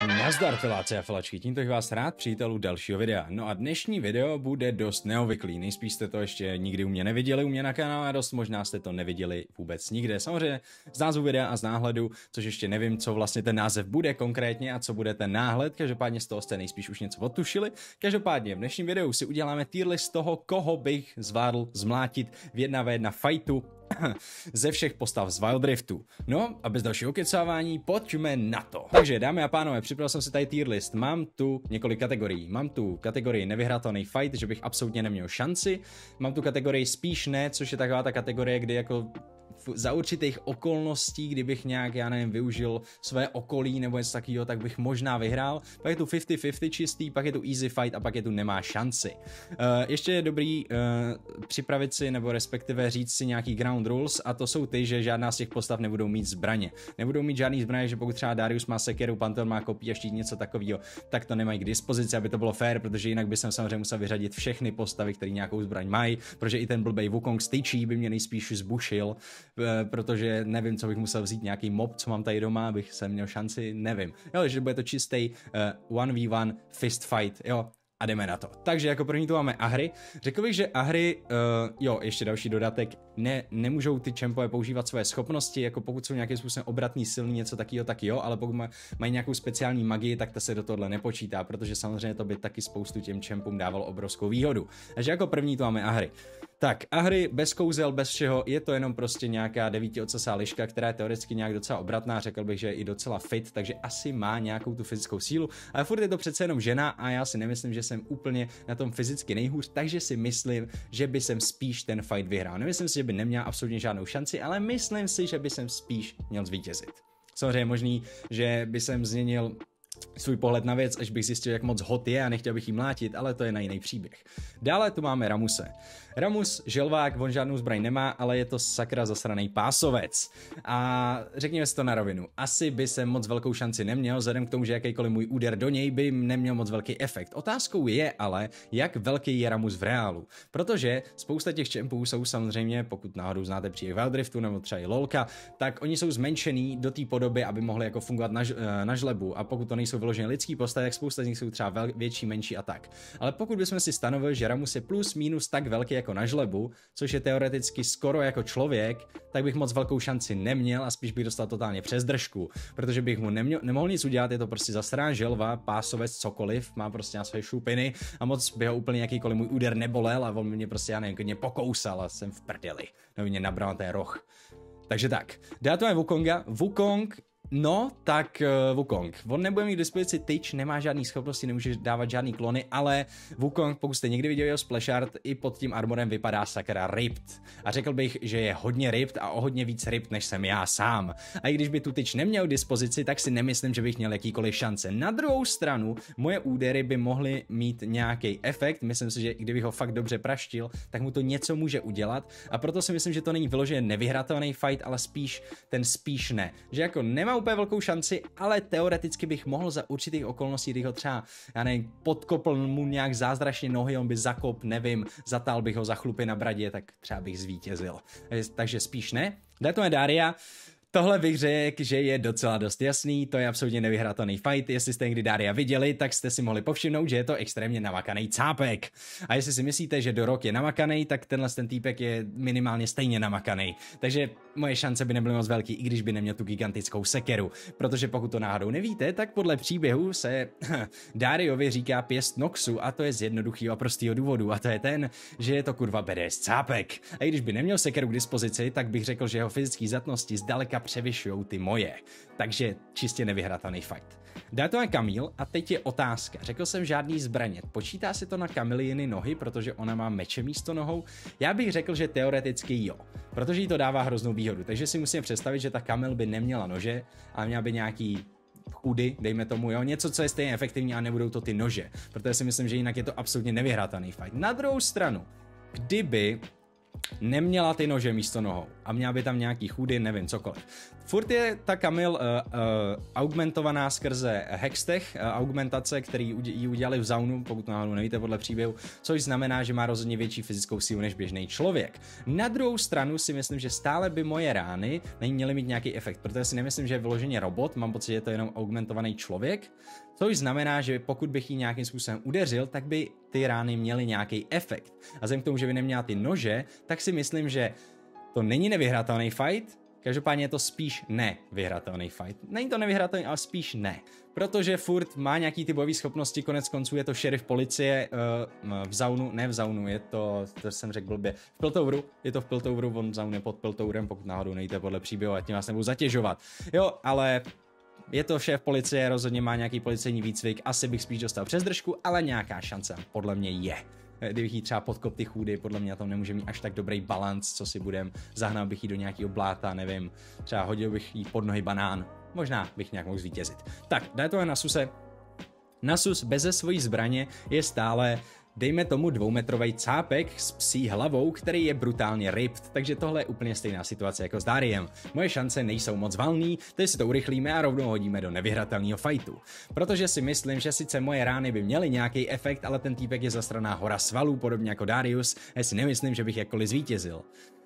Nazdar filáci a filačky, tímto bych vás rád přítel u dalšího videa. No a dnešní video bude dost neobvyklý, nejspíš jste to ještě nikdy u mě neviděli u mě na kanále a dost možná jste to neviděli vůbec nikde. Samozřejmě z názvu videa a z náhledu, což ještě nevím, co vlastně ten název bude konkrétně a co bude ten náhled, každopádně z toho jste nejspíš už něco odtušili. Každopádně v dnešním videu si uděláme tier list toho, koho bych zvládl zmlátit v 1v1 fightu ze všech postav z Wild Riftu. No a bez dalšího kecávání pojďme na to. Takže dámy a pánové, připravil jsem si tady tier list. Mám tu několik kategorií. Mám tu kategorii nevyhratelný fight, že bych absolutně neměl šanci. Mám tu kategorii spíš ne, což je taková ta kategorie, kdy jako za určitých okolností, kdybych nějak, já nevím, využil své okolí nebo něco takového, tak bych možná vyhrál. Pak je tu 50-50 čistý, pak je tu easy fight a pak je tu nemá šanci. Ještě je dobrý připravit si nebo respektive říct si nějaký ground rules a to jsou ty, že žádná z těch postav nebudou mít zbraně. Nebudou mít žádný zbraně, že pokud třeba Darius má sekeru, Pantheon má kopí a štít, něco takového, tak to nemají k dispozici, aby to bylo fair, protože jinak by jsem samozřejmě musel vyřadit všechny postavy, které nějakou zbraň mají, protože i ten blbej Wukong s tyčí by mě nejspíš zbušil, protože nevím, co bych musel vzít, nějaký mob, co mám tady doma, abych se měl šanci, nevím. Jo, že bude to čistý 1v1 fist fight, jo. A jdeme na to. Takže jako první tu máme Ahri. Řekl bych, že Ahri, jo, ještě další dodatek, nemůžou ty čempové používat své schopnosti, jako pokud jsou nějakým způsobem obratný, silný, něco takového, tak jo, ale pokud mají nějakou speciální magii, tak to se do tohle nepočítá, protože samozřejmě to by taky spoustu těm čempům dávalo obrovskou výhodu. Takže jako první tu máme Ahri. Tak, Ahri bez kouzel, bez všeho, je to jenom prostě nějaká 9ocasá liška, která je teoreticky nějak docela obratná, řekl bych, že je i docela fit, takže asi má nějakou tu fyzickou sílu, ale furt je to přece jenom žena a já si nemyslím, že jsem úplně na tom fyzicky nejhůř, takže si myslím, že by jsem spíš ten fight vyhrál. Nemyslím si, že by neměla absolutně žádnou šanci, ale myslím si, že by jsem spíš měl zvítězit. Samozřejmě je možný, že by jsem změnil svůj pohled na věc, až bych zjistil, jak moc hot je a nechtěl bych jí mlátit, ale to je na jiný příběh. Dále tu máme Ramuse. Ramus, želvák, on žádnou zbraň nemá, ale je to sakra zasraný pásovec. A řekněme si to na rovinu. Asi by jsem moc velkou šanci neměl, vzhledem k tomu, že jakýkoliv můj úder do něj by neměl moc velký efekt. Otázkou je ale, jak velký je Ramus v reálu. Protože spousta těch čempů jsou samozřejmě, pokud náhodou znáte příběh Wild Riftu nebo třeba i LOLka, tak oni jsou zmenšený do té podoby, aby mohli jako fungovat na žlebu. A pokud to nejsou vyloženě lidský postavy, tak spousta z nich jsou třeba větší, menší a tak. Ale pokud bychom si stanovili, že Ramus je plus minus tak velký jako na žlebu, což je teoreticky skoro jako člověk, tak bych moc velkou šanci neměl a spíš bych dostal totálně přes držku, protože bych mu nemohl nic udělat, je to prostě zasraná želva, pásovec, cokoliv, má prostě na své šupiny a moc by ho úplně jakýkoliv můj úder nebolel a on mě prostě, já nevím, klidně pokousal a jsem v prdeli, nebo mě nabral na ten roh. Takže tak, dá to je Wukonga. Wukong, no, tak Wukong. On nebude mít k dispozici tyč, nemá žádný schopnosti, nemůže dávat žádný klony, ale Wukong, pokud jste někdy viděli jeho splash art, i pod tím armorem vypadá sakra ripped. A řekl bych, že je hodně ripped a o hodně víc ripped, než jsem já sám. A i když by tu tyč neměl k dispozici, tak si nemyslím, že bych měl jakýkoliv šance. Na druhou stranu, moje údery by mohly mít nějaký efekt, myslím si, že kdybych ho fakt dobře praštil, tak mu to něco může udělat. A proto si myslím, že to není vyloženě nevyhratelný fight, ale spíš ne. Že jako nemá úplně velkou šanci, ale teoreticky bych mohl za určitých okolností, když ho třeba, já nevím, podkopl mu nějak zázračně nohy, on by zakop, nevím, zatál bych ho za chlupy na bradě, tak třeba bych zvítězil. Takže spíš ne. Jde to je Daria. Tohle bych řekl, že je docela dost jasný, to je absolutně nevyhratelný fight, jestli jste někdy Daria viděli, tak jste si mohli povšimnout, že je to extrémně namakaný cápek. A jestli si myslíte, že Dorok je namakaný, tak ten týpek je minimálně stejně namakaný. Takže moje šance by nebyly moc velký, i když by neměl tu gigantickou sekeru. Protože pokud to náhodou nevíte, tak podle příběhu se Dariovi říká pěst Noxu a to je z jednoduchého a prostého důvodu a to je ten, že je to kurva badass cápek. A i když by neměl sekeru k dispozici, tak bych řekl, že jeho fyzické zdatnosti zdaleka převyšují ty moje. Takže čistě nevyhratelný fight. Dá to na Camille a teď je otázka. Řekl jsem žádný zbraně. Počítá si to na Camilliny nohy, protože ona má meče místo nohou? Já bych řekl, že teoreticky jo, protože jí to dává hroznou výhodu. Takže si musíme představit, že ta Camille by neměla nože, ale měla by nějaký chudy, dejme tomu, jo, něco, co je stejně efektivní a nebudou to ty nože. Protože si myslím, že jinak je to absolutně nevyhratelný fight. Na druhou stranu, kdyby neměla ty nože místo nohou a měla by tam nějaký chůdy, nevím, cokoliv. Furt je ta Camille augmentovaná skrze Hextech, augmentace, který ji udělali v Zaunu, pokud náhodou nevíte podle příběhu, což znamená, že má rozhodně větší fyzickou sílu než běžný člověk. Na druhou stranu si myslím, že stále by moje rány neměly mít nějaký efekt, protože si nemyslím, že je vyloženě robot, mám pocit, že je to jenom augmentovaný člověk, což znamená, že pokud bych ji nějakým způsobem udeřil, tak by ty rány měly nějaký efekt. A vzhledem k tomu, že by neměla ty nože, tak si myslím, že to není nevyhratelný fight, každopádně je to spíš nevyhratelný fight. Není to nevyhratelný, ale spíš ne. Protože furt má nějaký ty bojové schopnosti, konec konců je to šerif policie v Zaunu, ne v Zaunu, je to jsem řekl blbě, v Piltoveru, je to v Piltoveru, on Zaun je pod Piltoverem, pokud náhodou nejíte podle příběhu, a tím vás nebudu zatěžovat. Jo, ale je to šéf policie, rozhodně má nějaký policejní výcvik, asi bych spíš dostal přes držku, ale nějaká šance podle mě je. Kdybych jí třeba podkop ty chůdy, podle mě to nemůže mít až tak dobrý balans, co si budem, zahnal bych jí do nějakého bláta, nevím, třeba hodil bych jí pod nohy banán, možná bych nějak mohl zvítězit. Tak, daj to na Suse. Nasus beze svojí zbraně je stále, dejme tomu, 2metrový cápek s psí hlavou, který je brutálně ripped, takže tohle je úplně stejná situace jako s Dariem. Moje šance nejsou moc valný, tedy si to urychlíme a rovnou hodíme do nevyhratelného fightu. Protože si myslím, že sice moje rány by měly nějaký efekt, ale ten týpek je zastraná hora svalů, podobně jako Darius, a si nemyslím, že bych jakkoliv zvítězil.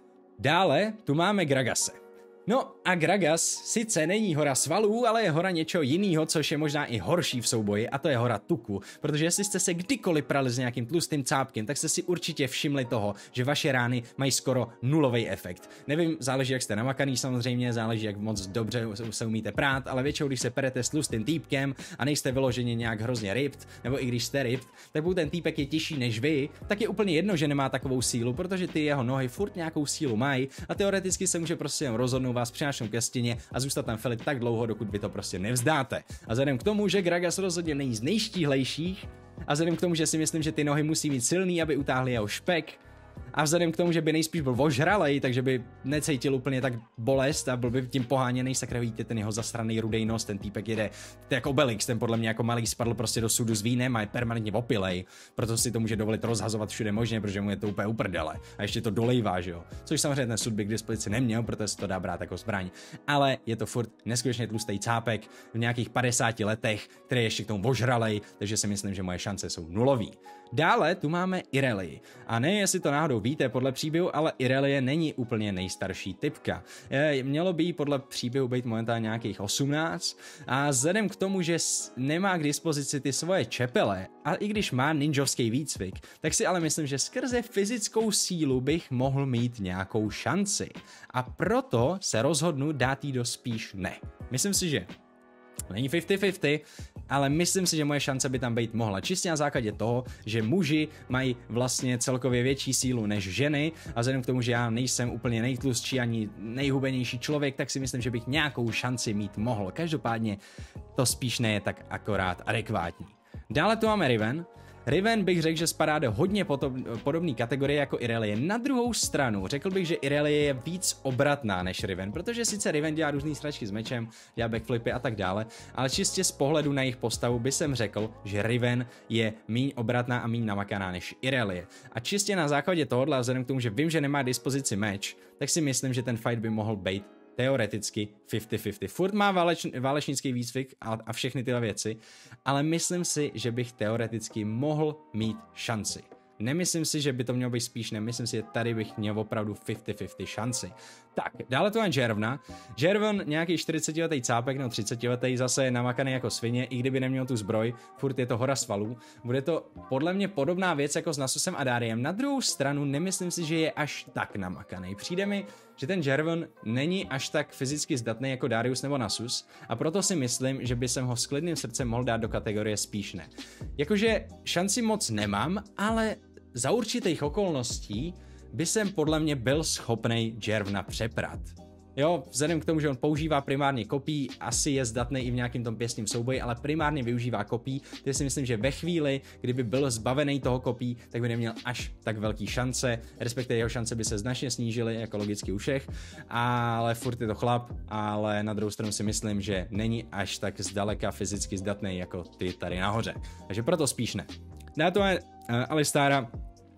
Dále tu máme Gragase. No a Gragas sice není hora svalů, ale je hora něčeho jiného, což je možná i horší v souboji, a to je hora tuku. Protože jestli jste se kdykoliv prali s nějakým tlustým cápkem, tak jste si určitě všimli toho, že vaše rány mají skoro nulový efekt. Nevím, záleží, jak jste namakaný samozřejmě, záleží, jak moc dobře se umíte prát, ale většinou, když se perete s tlustým týpkem a nejste vyloženě nějak hrozně ripped, nebo i když jste ripped, tak pokud ten týpek je těžší než vy, tak je úplně jedno, že nemá takovou sílu, protože ty jeho nohy furt nějakou sílu mají a teoreticky se může prostě rozhodnout vás přinášnout ke stěně a zůstat tam felit tak dlouho, dokud vy to prostě nevzdáte. A vzhledem k tomu, že Gragas rozhodně není z nejštíhlejších, a vzhledem k tomu, že si myslím, že ty nohy musí být silný, aby utáhli jeho špek, a vzhledem k tomu, že by nejspíš byl ožralej, takže by necítil úplně tak bolest a byl by tím poháněný, sakra, vidíte ten jeho zasraný rudej nos, ten týpek jede, to je jako Obelix, ten podle mě jako malý spadl prostě do sudu s vínem a je permanentně opilej, proto si to může dovolit rozhazovat všude možně, protože mu je to úplně uprdele a ještě to dolejvá, že jo, což samozřejmě ten sud by k dispozici neměl, protože se to dá brát jako zbraň, ale je to furt neskutečně tlustý cápek v nějakých 50 letech, který je ještě k tomu ožralej, takže si myslím, že moje šance jsou nulový. Dále tu máme Irelie. A ne, jestli to náhodou víte podle příběhu, ale Irelie není úplně nejstarší typka. Mělo by jí podle příběhu být momentálně nějakých 18 a vzhledem k tomu, že nemá k dispozici ty svoje čepele a i když má ninjovský výcvik, tak si ale myslím, že skrze fyzickou sílu bych mohl mít nějakou šanci. A proto se rozhodnu dát jí do spíš ne. Myslím si, že není 50-50, ale myslím si, že moje šance by tam být mohla. Čistě na základě toho, že muži mají vlastně celkově větší sílu než ženy a vzhledem k tomu, že já nejsem úplně nejtlustší ani nejhubenější člověk, tak si myslím, že bych nějakou šanci mít mohl. Každopádně to spíš ne je tak akorát adekvátní. Dále tu máme Riven. Riven bych řekl, že spadá do hodně podobné kategorie jako Irelie. Na druhou stranu řekl bych, že Irelie je víc obratná než Riven, protože sice Riven dělá různý sračky s mečem, dělá backflipy a tak dále, ale čistě z pohledu na jejich postavu by jsem řekl, že Riven je míň obratná a míň namakaná než Irelie. A čistě na základě tohohle, vzhledem k tomu, že vím, že nemá dispozici meč, tak si myslím, že ten fight by mohl být teoreticky 50-50. Furt má válečnický výcvik a všechny tyhle věci, ale myslím si, že bych teoreticky mohl mít šanci. Nemyslím si, že by to mělo být spíš, nemyslím si, že tady bych měl opravdu 50-50 šanci. Tak, dále tu mám Jervna. Jervon, nějaký 40letý cápek, no 30letý, zase je namakaný jako svině, i kdyby neměl tu zbroj, furt je to hora svalů. Bude to podle mě podobná věc jako s Nasusem a Dariem. Na druhou stranu nemyslím si, že je až tak namakaný. Přijde mi, že ten Jervon není až tak fyzicky zdatný jako Darius nebo Nasus a proto si myslím, že by jsem ho s klidným srdcem mohl dát do kategorie spíš ne. Jakože šanci moc nemám, ale za určitých okolností by jsem podle mě byl schopnej Jervna přeprat. Jo, vzhledem k tomu, že on používá primárně kopí, asi je zdatný i v nějakým tom pěstním souboji, ale primárně využívá kopí, takže si myslím, že ve chvíli, kdyby byl zbavený toho kopí, tak by neměl až tak velký šance, respektive jeho šance by se značně snížily, jako logicky u všech, ale furt je to chlap, ale na druhou stranu si myslím, že není až tak zdaleka fyzicky zdatný jako ty tady nahoře. Takže proto spíš ne. Dá to Alistára.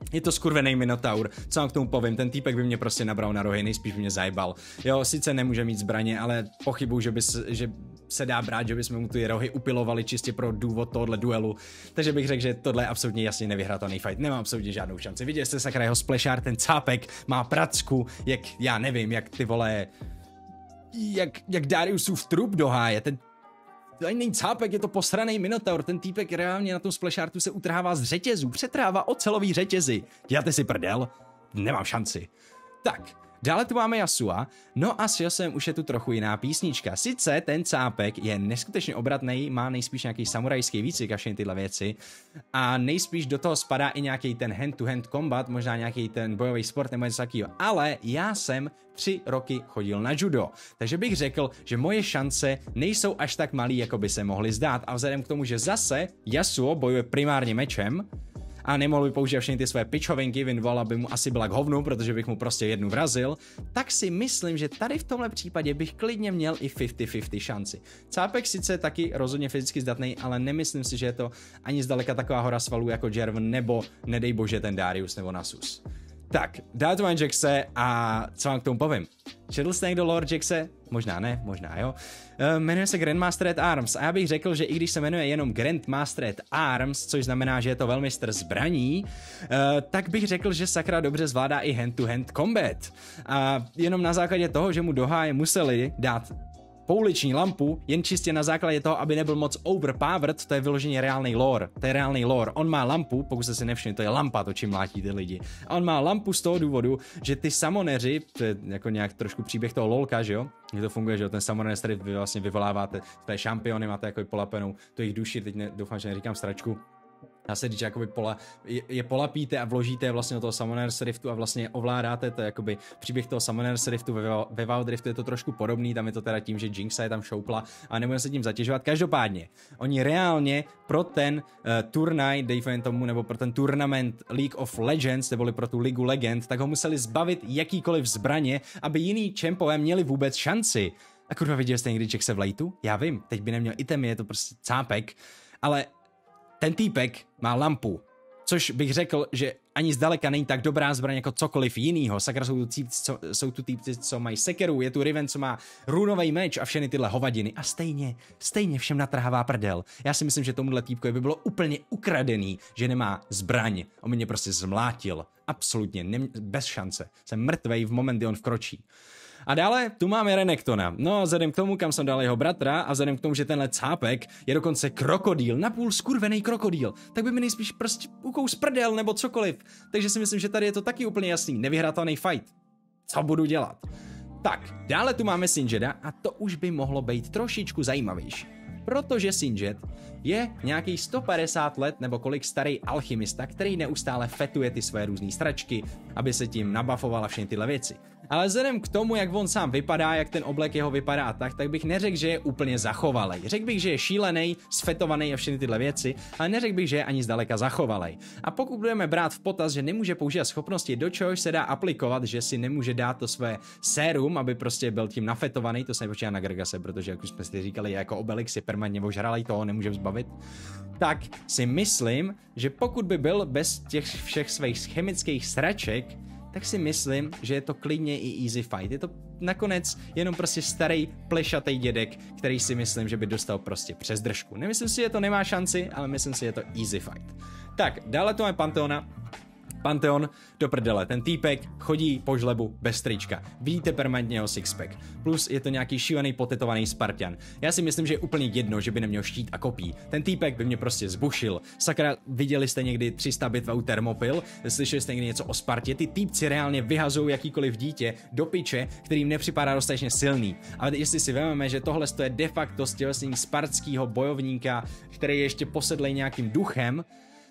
Je to skurvený minotaur, co vám k tomu povím, ten týpek by mě prostě nabral na rohy, nejspíš by mě zajbal. Jo, sice nemůže mít zbraně, ale pochybuju, že se dá brát, že bychom mu ty rohy upilovali čistě pro důvod tohohle duelu. Takže bych řekl, že tohle je absolutně jasně nevyhratelný fight, nemám absolutně žádnou šanci. Viděli jste sakra jeho splashár, ten cápek má pracku, jak já nevím, jak ty vole, jak Dariusův trup do háje, ten to ani není cápek, je to posraný minotaur, ten týpek reálně na tom splashártu se utrhává z řetězů, přetrhává ocelový řetězy. Děláte si prdel? Nemám šanci. Tak, dále tu máme Yasua, no a s Yasuem už je tu trochu jiná písnička. Sice ten cápek je neskutečně obratný, má nejspíš nějaký samurajský výcvik a všechny tyhle věci a nejspíš do toho spadá i nějaký ten hand-to-hand combat, možná nějaký ten bojový sport nebo něco takového, ale já jsem 3 roky chodil na judo, takže bych řekl, že moje šance nejsou až tak malý, jako by se mohly zdát a vzhledem k tomu, že zase Yasuo bojuje primárně mečem, a nemohl by používat všechny ty své pičovinky, Winvola by mu asi byla k hovnu, protože bych mu prostě jednu vrazil, tak si myslím, že tady v tomhle případě bych klidně měl i 50-50 šanci. Cápek sice taky rozhodně fyzicky zdatný, ale nemyslím si, že je to ani zdaleka taková hora svalů jako Jervin, nebo nedej bože ten Darius nebo Nasus. Tak, dále tu mám Jaxe a co vám k tomu povím? Četl jste někdo lore Jaxe? Možná ne, možná jo. Jmenuje se Grandmastered Arms a já bych řekl, že i když se jmenuje jenom Grandmastered Arms, což znamená, že je to velmistr zbraní, tak bych řekl, že sakra dobře zvládá i hand-to-hand combat. A jenom na základě toho, že mu do háje museli dát pouliční lampu, jen čistě na základě toho, aby nebyl moc overpowered, to je vyloženě reálný lore. To je reálný lore. On má lampu, pokud jste si nevšimli, to je lampa, to čím mlátí ty lidi. A on má lampu z toho důvodu, že ty samoneři, to je jako nějak trošku příběh toho lolka, že jo? Jak to funguje, že jo? Ten samoner, který vy vlastně vyvoláváte své šampiony, máte jako polapenou to jejich duši, teď doufám, že neříkám sračku. Dá se říct, že jakoby je polapíte a vložíte vlastně do toho Summoner Riftu a vlastně ovládáte, to je jakoby příběh toho Summoner Riftu, ve Wild Riftu je to trošku podobný, tam je to teda tím, že Jinxa je tam šoupla a nebudeme se tím zatěžovat. Každopádně, oni reálně pro ten turnaj, dejme tomu, nebo pro ten tournament League of Legends, neboli pro tu Ligu Legend, tak ho museli zbavit jakýkoliv zbraně, aby jiný čempové měli vůbec šanci. A kurva, viděli jste někdy Jaxe v lejtu? Já vím, teď by neměl itemy, je to prostě cápek, ale ten týpek má lampu, což bych řekl, že ani zdaleka není tak dobrá zbraň jako cokoliv jinýho. Sakra jsou tu týpci, co mají sekeru, je tu Riven, co má runový meč a všechny tyhle hovadiny. A stejně všem natrhává prdel. Já si myslím, že tomuhle týpkovi by bylo úplně ukradený, že nemá zbraň. On mě prostě zmlátil. Absolutně, bez šance. Jsem mrtvej v moment, kdy on vkročí. A dále tu máme Renektona. No a vzhledem k tomu, kam jsem dal jeho bratra a vzhledem k tomu, že tenhle cápek je dokonce krokodýl, napůl skurvený krokodýl, tak by mi nejspíš prostě ukous prdel nebo cokoliv. Takže si myslím, že tady je to taky úplně jasný, nevyhratelný fight. Co budu dělat? Tak, dále tu máme Sinjeda a to už by mohlo být trošičku zajímavější. Protože Sinjed je nějaký 150 let nebo kolik starý alchymista, který neustále fetuje ty své různé stračky, aby se tím nabafoval a všechny tyhle věci. Ale vzhledem k tomu, jak on sám vypadá, jak ten oblek jeho vypadá a tak bych neřekl, že je úplně zachovalej. Řekl bych, že je šílený, sfetovaný a všechny tyhle věci, ale neřekl bych, že je ani zdaleka zachovalej. A pokud budeme brát v potaz, že nemůže používat schopnosti, do čehož se dá aplikovat, že si nemůže dát to své sérum, aby prostě byl tím nafetovaný, to se nepočítá na Grgase, protože jak už jsme si říkali, jako Obelix je permanentně ožralej, toho nemůže zbavit. Tak si myslím, že pokud by byl bez těch všech svých chemických sraček, tak si myslím, že je to klidně i easy fight. Je to nakonec jenom prostě starý plešatý dědek, který si myslím, že by dostal prostě přes držku. Nemyslím si, že to nemá šanci, ale myslím si, že je to easy fight. Tak, dále tu máme Pantheona. Pantheon, do prdele, ten týpek chodí po žlebu bez trička. Vidíte permanentně jeho sixpack. Plus je to nějaký šílený potetovaný Spartan. Já si myslím, že je úplně jedno, že by neměl štít a kopí. Ten týpek by mě prostě zbušil. Sakra, viděli jste někdy 300 bitva u Thermopyl? Slyšeli jste někdy něco o Spartě? Ty týpci reálně vyhazují jakýkoliv dítě do piče, kterým nepřipadá dostatečně silný. Ale jestli si vezmeme, že tohle je de facto stělesnění spartského bojovníka, který je ještě posedlej nějakým duchem,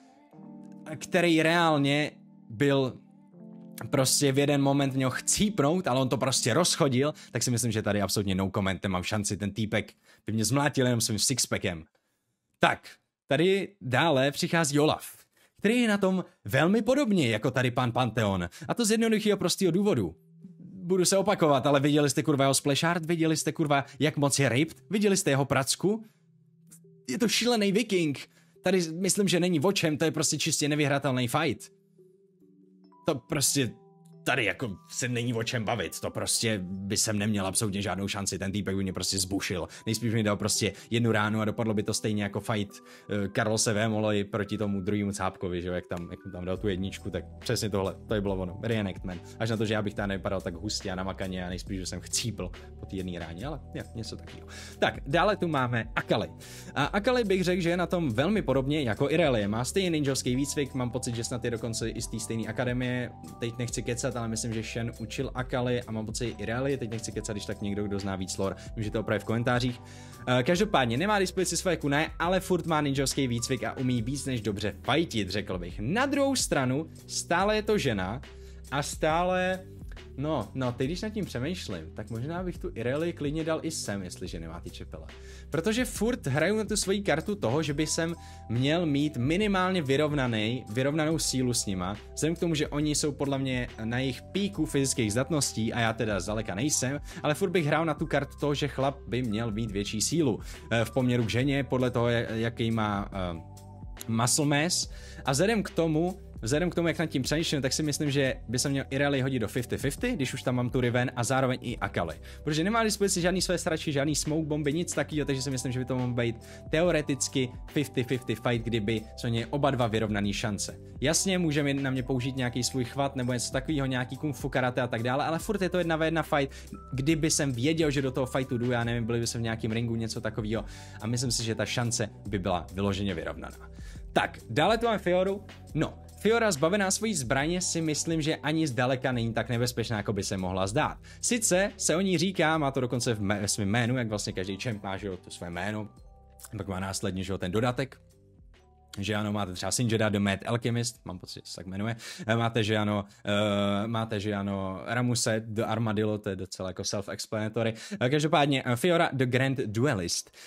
který reálně byl prostě v jeden moment měl chcípnout, ale on to prostě rozchodil, tak si myslím, že tady absolutně no comment, nemám šanci, ten týpek by mě zmlátil jenom svým sixpackem. Tak, tady dále přichází Olaf, který je na tom velmi podobně jako tady pan Pantheon, a to z jednoduchého prostého důvodu. Budu se opakovat, ale viděli jste kurva jeho splashard, viděli jste kurva, jak moc je ripped, viděli jste jeho pracku? Je to šílený viking. Tady myslím, že není o čem, to je prostě čistě nevyhratelný fight. to prostě tady jako se není o čem bavit, to prostě by jsem neměl absolutně žádnou šanci, ten týpek by mě prostě zbušil. Nejspíš mi dal prostě jednu ránu a dopadlo by to stejně jako fight Carlose Vémolovi proti tomu druhému cápkovi, že jo, jak tam dal tu jedničku, tak přesně tohle, to je bylo ono, reenactment. Až na to, že já bych tam nevypadal tak hustě a namakaně a nejspíš, že jsem chcípl po té jedné ráně, ale něco takového. Tak, dále tu máme Akali. A Akali bych řekl, že je na tom velmi podobně jako Irelie. Má stejný ninjovský výcvik, mám pocit, že snad je dokonce i z té stejné akademie, teď nechci kecat, ale myslím, že Shen učil Akali a mám pocit Irelie, teď nechci kecat, když tak někdo, kdo zná víc lore, můžete opravit v komentářích. Každopádně nemá dispozici své kunaje, ale furt má ninjovský výcvik a umí víc než dobře fightit, řekl bych. Na druhou stranu, stále je to žena a stále... No, teď když nad tím přemýšlím, tak možná bych tu Irelie klidně dal i sem, jestliže nemá ty čepele. Protože furt hraju na tu svoji kartu toho, že by jsem měl mít minimálně vyrovnanou sílu s nima, vzhledem k tomu, že oni jsou podle mě na jejich píku fyzických zdatností a já teda zdaleka nejsem, ale furt bych hrál na tu kartu toho, že chlap by měl mít větší sílu v poměru k ženě, podle toho, jaký má muscle mass a vzhledem k tomu, jak nad tím přemýšlím, tak si myslím, že by se měl Irelie hodit do 50-50, když už tam mám tu Riven a zároveň i Akali. Protože nemá dispozici žádný své strači, žádný smoke bomby, nic takového, takže si myslím, že by to mohl být teoreticky 50-50 fight, kdyby jsou ně oba dva vyrovnaný šance. Jasně, můžeme na mě použít nějaký svůj chvat nebo něco takového, nějaký kung fu karate a tak dále, ale furt je to 1v1 fight, kdyby jsem věděl, že do toho fightu jdu, já nevím, byli by se v nějakém ringu, něco takového a myslím si, že ta šance by byla vyloženě vyrovnaná. Tak, dále tu máme Fioru. No, Fiora zbavená svojí zbraně si myslím, že ani zdaleka není tak nebezpečná, jako by se mohla zdát. Sice se o ní říká, má to dokonce ve svém jménu, jak vlastně každý champ má, že jo, to své jméno, pak má následně, že jo, ten dodatek, že ano, máte třeba Sinjeda the Mad Alchemist, mám pocit, že se tak jmenuje, máte, že ano, Ramuse the Armadillo, to je docela jako self-explanatory, každopádně Fiora the Grand Duelist,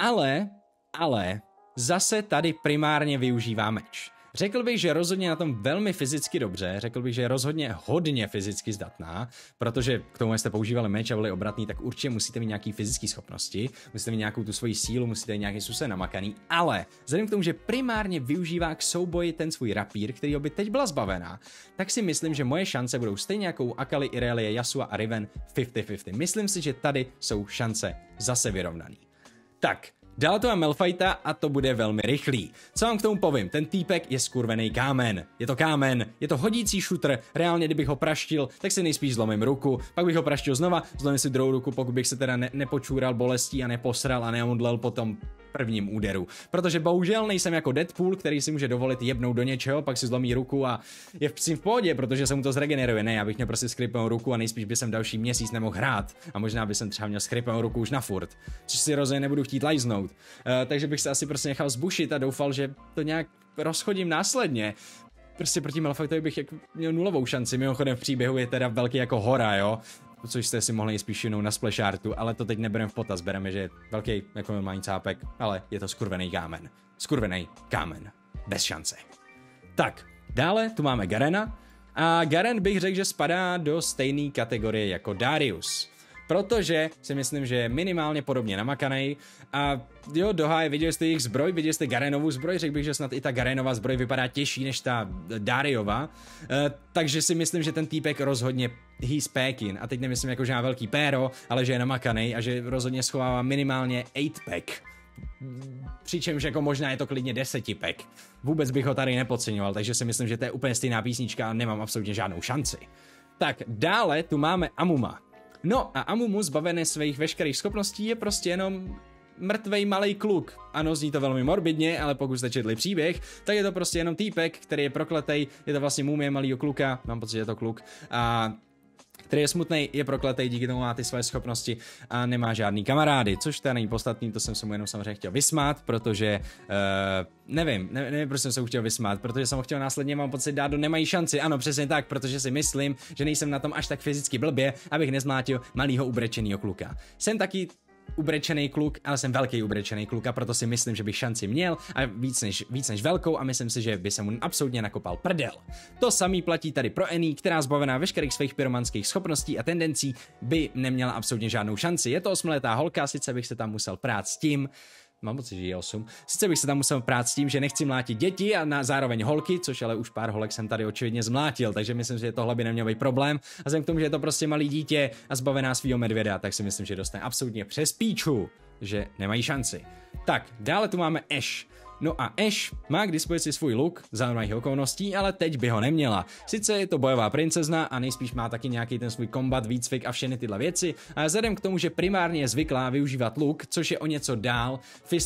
ale zase tady primárně využívá meč. Řekl bych, že rozhodně na tom velmi fyzicky dobře, řekl bych, že je rozhodně hodně fyzicky zdatná, protože k tomu jste používali meč a byli obratný, tak určitě musíte mít nějaký fyzické schopnosti, musíte mít nějakou tu svoji sílu, musíte mít nějaký způsob namakaný, ale vzhledem k tomu, že primárně využívá k souboji ten svůj rapír, který by teď byla zbavená, tak si myslím, že moje šance budou stejně jako u Akali, Irelie, Yasua a Riven 50-50. Myslím si, že tady jsou šance zase vyrovnaný. Tak, dále to mám Malphita a to bude velmi rychlý. Co vám k tomu povím? Ten týpek je skurvený kámen. Je to hodící šutr, reálně kdybych ho praštil, tak si nejspíš zlomím ruku, pak bych ho praštil znova, zlomím si druhou ruku, pokud bych se teda nepočůral bolestí a neposral a neomdlel po tom prvním úderu. Protože bohužel nejsem jako Deadpool, který si může dovolit jebnout do něčeho, pak si zlomí ruku a je v pohodě, protože se mu to zregeneruje. Ne, já bych měl prostě skrypnou ruku a nejspíš by jsem další měsíc nemohl hrát. A možná by jsem třeba měl skrypnou ruku už na furt, což si rozhodně nebudu chtít lajznout. Takže bych se asi prostě nechal zbušit a doufal, že to nějak rozchodím následně. Prostě proti Malphitovi bych měl nulovou šanci. Mimochodem v příběhu je teda velký jako hora, jo. Což jste si mohli spíš jinou na splashartu, ale to teď nebereme v potaz, bereme, že je velký jako normální cápek, ale je to skurvený kámen. Skurvený kámen. Bez šance. Tak, dále tu máme Garena a Garen bych řekl, že spadá do stejné kategorie jako Darius. Protože si myslím, že je minimálně podobně namakanej a jo, do háje, viděli jste jejich zbroj, viděli jste Garenovu zbroj, řekl bych, že snad i ta Garenova zbroj vypadá těžší než ta Dariova, takže si myslím, že ten týpek rozhodně he's packing a teď nemyslím jako, že má velký péro, ale že je namakanej a že rozhodně schovává minimálně 8-pack. Přičemž jako možná je to klidně 10-pack. Vůbec bych ho tady nepodceňoval, takže si myslím, že to je úplně stejná písnička a nemám absolutně žádnou šanci. Tak dále tu máme Amuma. No a Amumu zbavený svých veškerých schopností je prostě jenom mrtvej malej kluk. Ano, zní to velmi morbidně, ale pokud jste četli příběh, tak je to prostě jenom týpek, který je prokletej, je to vlastně mumie malýho kluka, mám pocit, že je to kluk, a který je smutnej, je prokletej, díky tomu má ty své schopnosti a nemá žádný kamarády, což teda není podstatný, to jsem se mu jenom samozřejmě chtěl vysmát, protože nevím, proč jsem se mu chtěl vysmát, protože jsem ho chtěl následně, mám pocit, dát do nemají šanci, ano, přesně tak, protože si myslím, že nejsem na tom až tak fyzicky blbě, abych nezmlátil malýho ubrečenýho kluka. Jsem taky ubrečený kluk, ale jsem velký ubrečený kluk a proto si myslím, že bych šanci měl a víc než velkou a myslím si, že by se mu absolutně nakopal prdel. To samý platí tady pro Annie, která zbavená veškerých svých pyromanských schopností a tendencí by neměla absolutně žádnou šanci. Je to 8letá holka, sice bych se tam musel prát s tím, mám pocit, že je 8. Sice bych se tam musel prát s tím, že nechci mlátit děti a zároveň holky, což ale už pár holek jsem tady očividně zmlátil, takže myslím, že tohle by neměl být problém. A vzhledem k tomu, že je to prostě malý dítě a zbavená svýho medvěda, tak si myslím, že dostane absolutně přes píču, že nemají šanci. Tak, dále tu máme Ash. No a Ash má k dispozici svůj luk za normálních okolností, ale teď by ho neměla. Sice je to bojová princezna a nejspíš má taky nějaký ten svůj kombat, výcvik a všechny tyhle věci, ale vzhledem k tomu, že primárně je zvyklá využívat luk, což je o něco dál,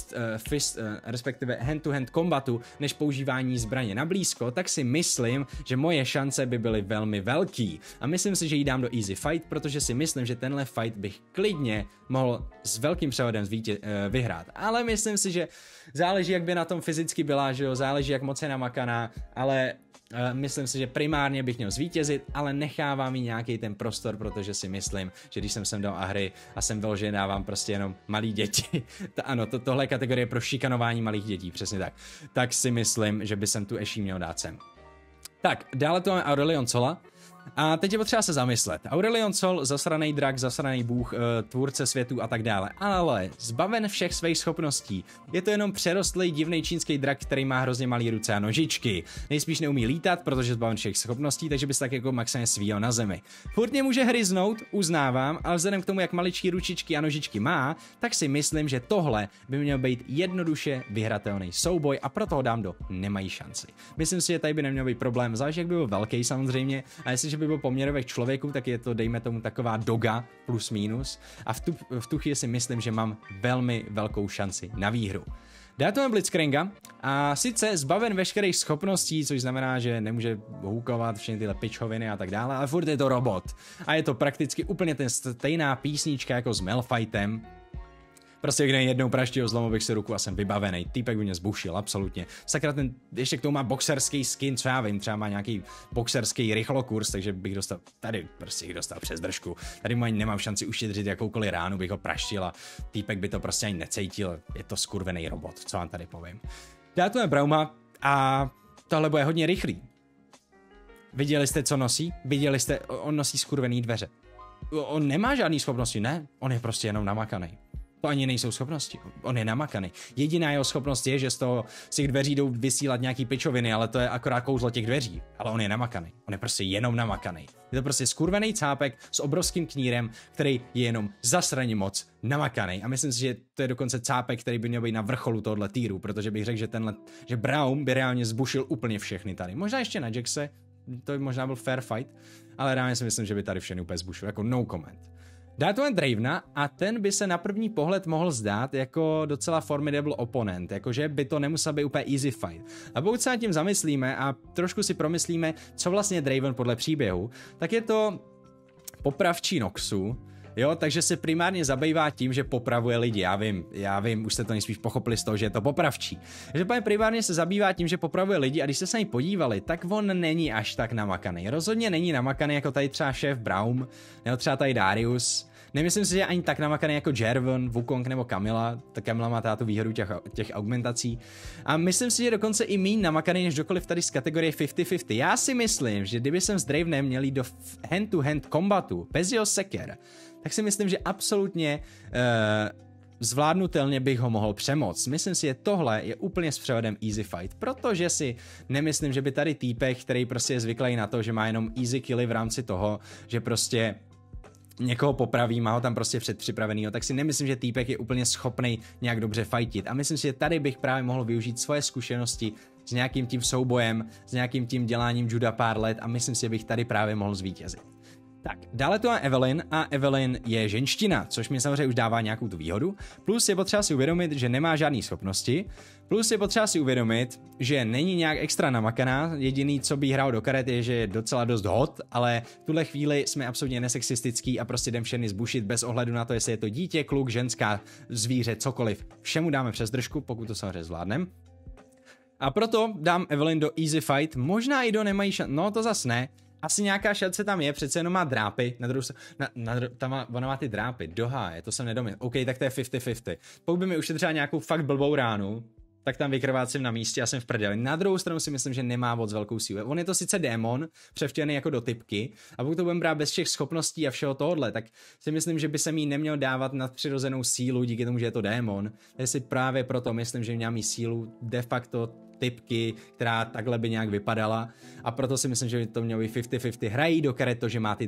respektive hand-to-hand kombatu, než používání zbraně na blízko, tak si myslím, že moje šance by byly velmi velký. A myslím si, že jí dám do easy fight, protože si myslím, že tenhle fight bych klidně mohl s velkým převodem vyhrát. Ale myslím si, že záleží, jak by na tom fyzicky byla, že jo, záleží, jak moc je namakaná, ale myslím si, že primárně bych měl zvítězit, ale nechávám jí nějaký ten prostor, protože si myslím, že když jsem sem dal hry a jsem byl, že dávám prostě jenom malí děti, ano, tohle je kategorie pro šikanování malých dětí, přesně tak, tak si myslím, že by jsem tu Ashi měl dát sem. Tak, dále tu máme Aurelion Sola. A teď je potřeba se zamyslet. Aurelion Sol, zasraný drak, zasraný bůh, tvůrce světů a tak dále. Ale zbaven všech svých schopností. Je to jenom přerostlý divný čínský drak, který má hrozně malý ruce a nožičky. Nejspíš neumí lítat, protože zbaven všech schopností, takže by se tak jako maximálně svíjel na zemi. Furt mě může hryznout, uznávám, ale vzhledem k tomu, jak maličký ručičky a nožičky má, tak si myslím, že tohle by měl být jednoduše vyhratelný souboj a proto ho dám do nemají šanci. Myslím si, že tady by neměl být problém, záleží, jak by byl velký samozřejmě, a jestliže by byl poměrově k člověku, tak je to, dejme tomu, taková doga plus minus a v tu chvíli si myslím, že mám velmi velkou šanci na výhru. Dátum Blitzcranka a sice zbaven veškerých schopností, což znamená, že nemůže hukovat všechny tyhle pičoviny a tak dále, ale furt je to robot. A je to prakticky úplně ten stejná písnička jako s Malfightem. Prostě kde jednou praštil, zlomil bych si ruku a jsem vybavený. Týpek by mě zbušil, absolutně. Sakra, ten ještě k tomu má boxerský skin, co já vím, třeba má nějaký boxerský rychlokurs, takže bych dostal, tady prostě jich dostal přes držku. Tady mu ani nemám šanci ušetřit jakoukoliv ránu, bych ho praštil a týpek by to prostě ani necítil. Je to skurvený robot, co vám tady povím. Dátujeme Brauma a tohle bude hodně rychlý. Viděli jste, co nosí? Viděli jste, on nosí skurvený dveře. On nemá žádný schopnosti, ne? On je prostě jenom namakaný. To ani nejsou schopnosti, on je namakaný. Jediná jeho schopnost je, že z těch dveří jdou vysílat nějaký pičoviny, ale to je akorát kouzlo těch dveří. Ale on je namakaný, on je prostě jenom namakaný. Je to prostě skurvený cápek s obrovským knírem, který je jenom zasraně moc namakaný. A myslím si, že to je dokonce cápek, který by měl být na vrcholu tohohle týru, protože bych řekl, že Braum by reálně zbušil úplně všechny tady. Možná ještě na Jaxe, to by možná byl fair fight, ale reálně si myslím, že by tady všechny úplně zbušil, jako no comment. Dátujeme Dravena a ten by se na první pohled mohl zdát jako docela formidable oponent, jakože by to nemusel být úplně easy fight. A pokud se nad tím zamyslíme a trošku si promyslíme, co vlastně Draven podle příběhu, tak je to popravčí Noxu, jo, takže se primárně zabývá tím, že popravuje lidi, já vím, už jste to nejspíš pochopili z toho, že je to popravčí. Takže primárně se zabývá tím, že popravuje lidi a když jste se na něj podívali, tak on není až tak namakaný. Rozhodně není namakaný jako tady třeba šéf Braum, nebo třeba tady Darius. Nemyslím si, že ani tak namakaný jako Jarvan, Wukong nebo Camilla. Ta Camilla má tu výhodu těch augmentací. A myslím si, že dokonce i míň namakaný než kdokoliv tady z kategorie 50-50. Já si myslím, že kdyby jsem s Dravenem měl jít do hand-to-hand kombatu bez jeho seker, tak si myslím, že absolutně zvládnutelně bych ho mohl přemoct. Myslím si, že tohle je úplně s převodem easy fight, protože si nemyslím, že by tady týpek, který prostě je zvyklý na to, že má jenom easy killy v rámci toho, že prostě někoho popraví, má ho tam prostě předpřipravenýho, tak si nemyslím, že týpek je úplně schopný nějak dobře fightit. A myslím si, že tady bych právě mohl využít svoje zkušenosti s nějakým tím soubojem, s nějakým tím děláním juda pár let a myslím si, že bych tady právě mohl zvítězit. Tak, dále tu má Evelyn a Evelyn je ženština, což mi samozřejmě už dává nějakou tu výhodu. Plus je potřeba si uvědomit, že nemá žádné schopnosti. Plus je potřeba si uvědomit, že není nějak extra namakaná. Jediný, co by hrál do karet, je, že je docela dost hot, ale v tuhle chvíli jsme absolutně nesexistický a prostě jdem všechny zbušit bez ohledu na to, jestli je to dítě, kluk, ženská, zvíře, cokoliv. Všemu dáme přes držku, pokud to samozřejmě zvládneme. A proto dám Evelyn do easy fight, možná i do nemají no to zas ne. Asi nějaká šance tam je, přece jenom má drápy, na druhou ona má ty drápy, doháje, to jsem nedomyslel. OK, tak to je 50-50. Pokud by mi ušetřila nějakou fakt blbou ránu, tak tam vykrvácím na místě a jsem v prdeli. Na druhou stranu si myslím, že nemá moc velkou sílu. On je to sice démon, převtěný jako do typky, a pokud to budeme brát bez všech schopností a všeho tohohle, tak si myslím, že by se mi neměl dávat nadpřirozenou sílu díky tomu, že je to démon. Takže právě proto myslím, že měl mít sílu de facto typky, která takhle by nějak vypadala, a proto si myslím, že by to mělo být 50-50. Hrají do karet to, že má ty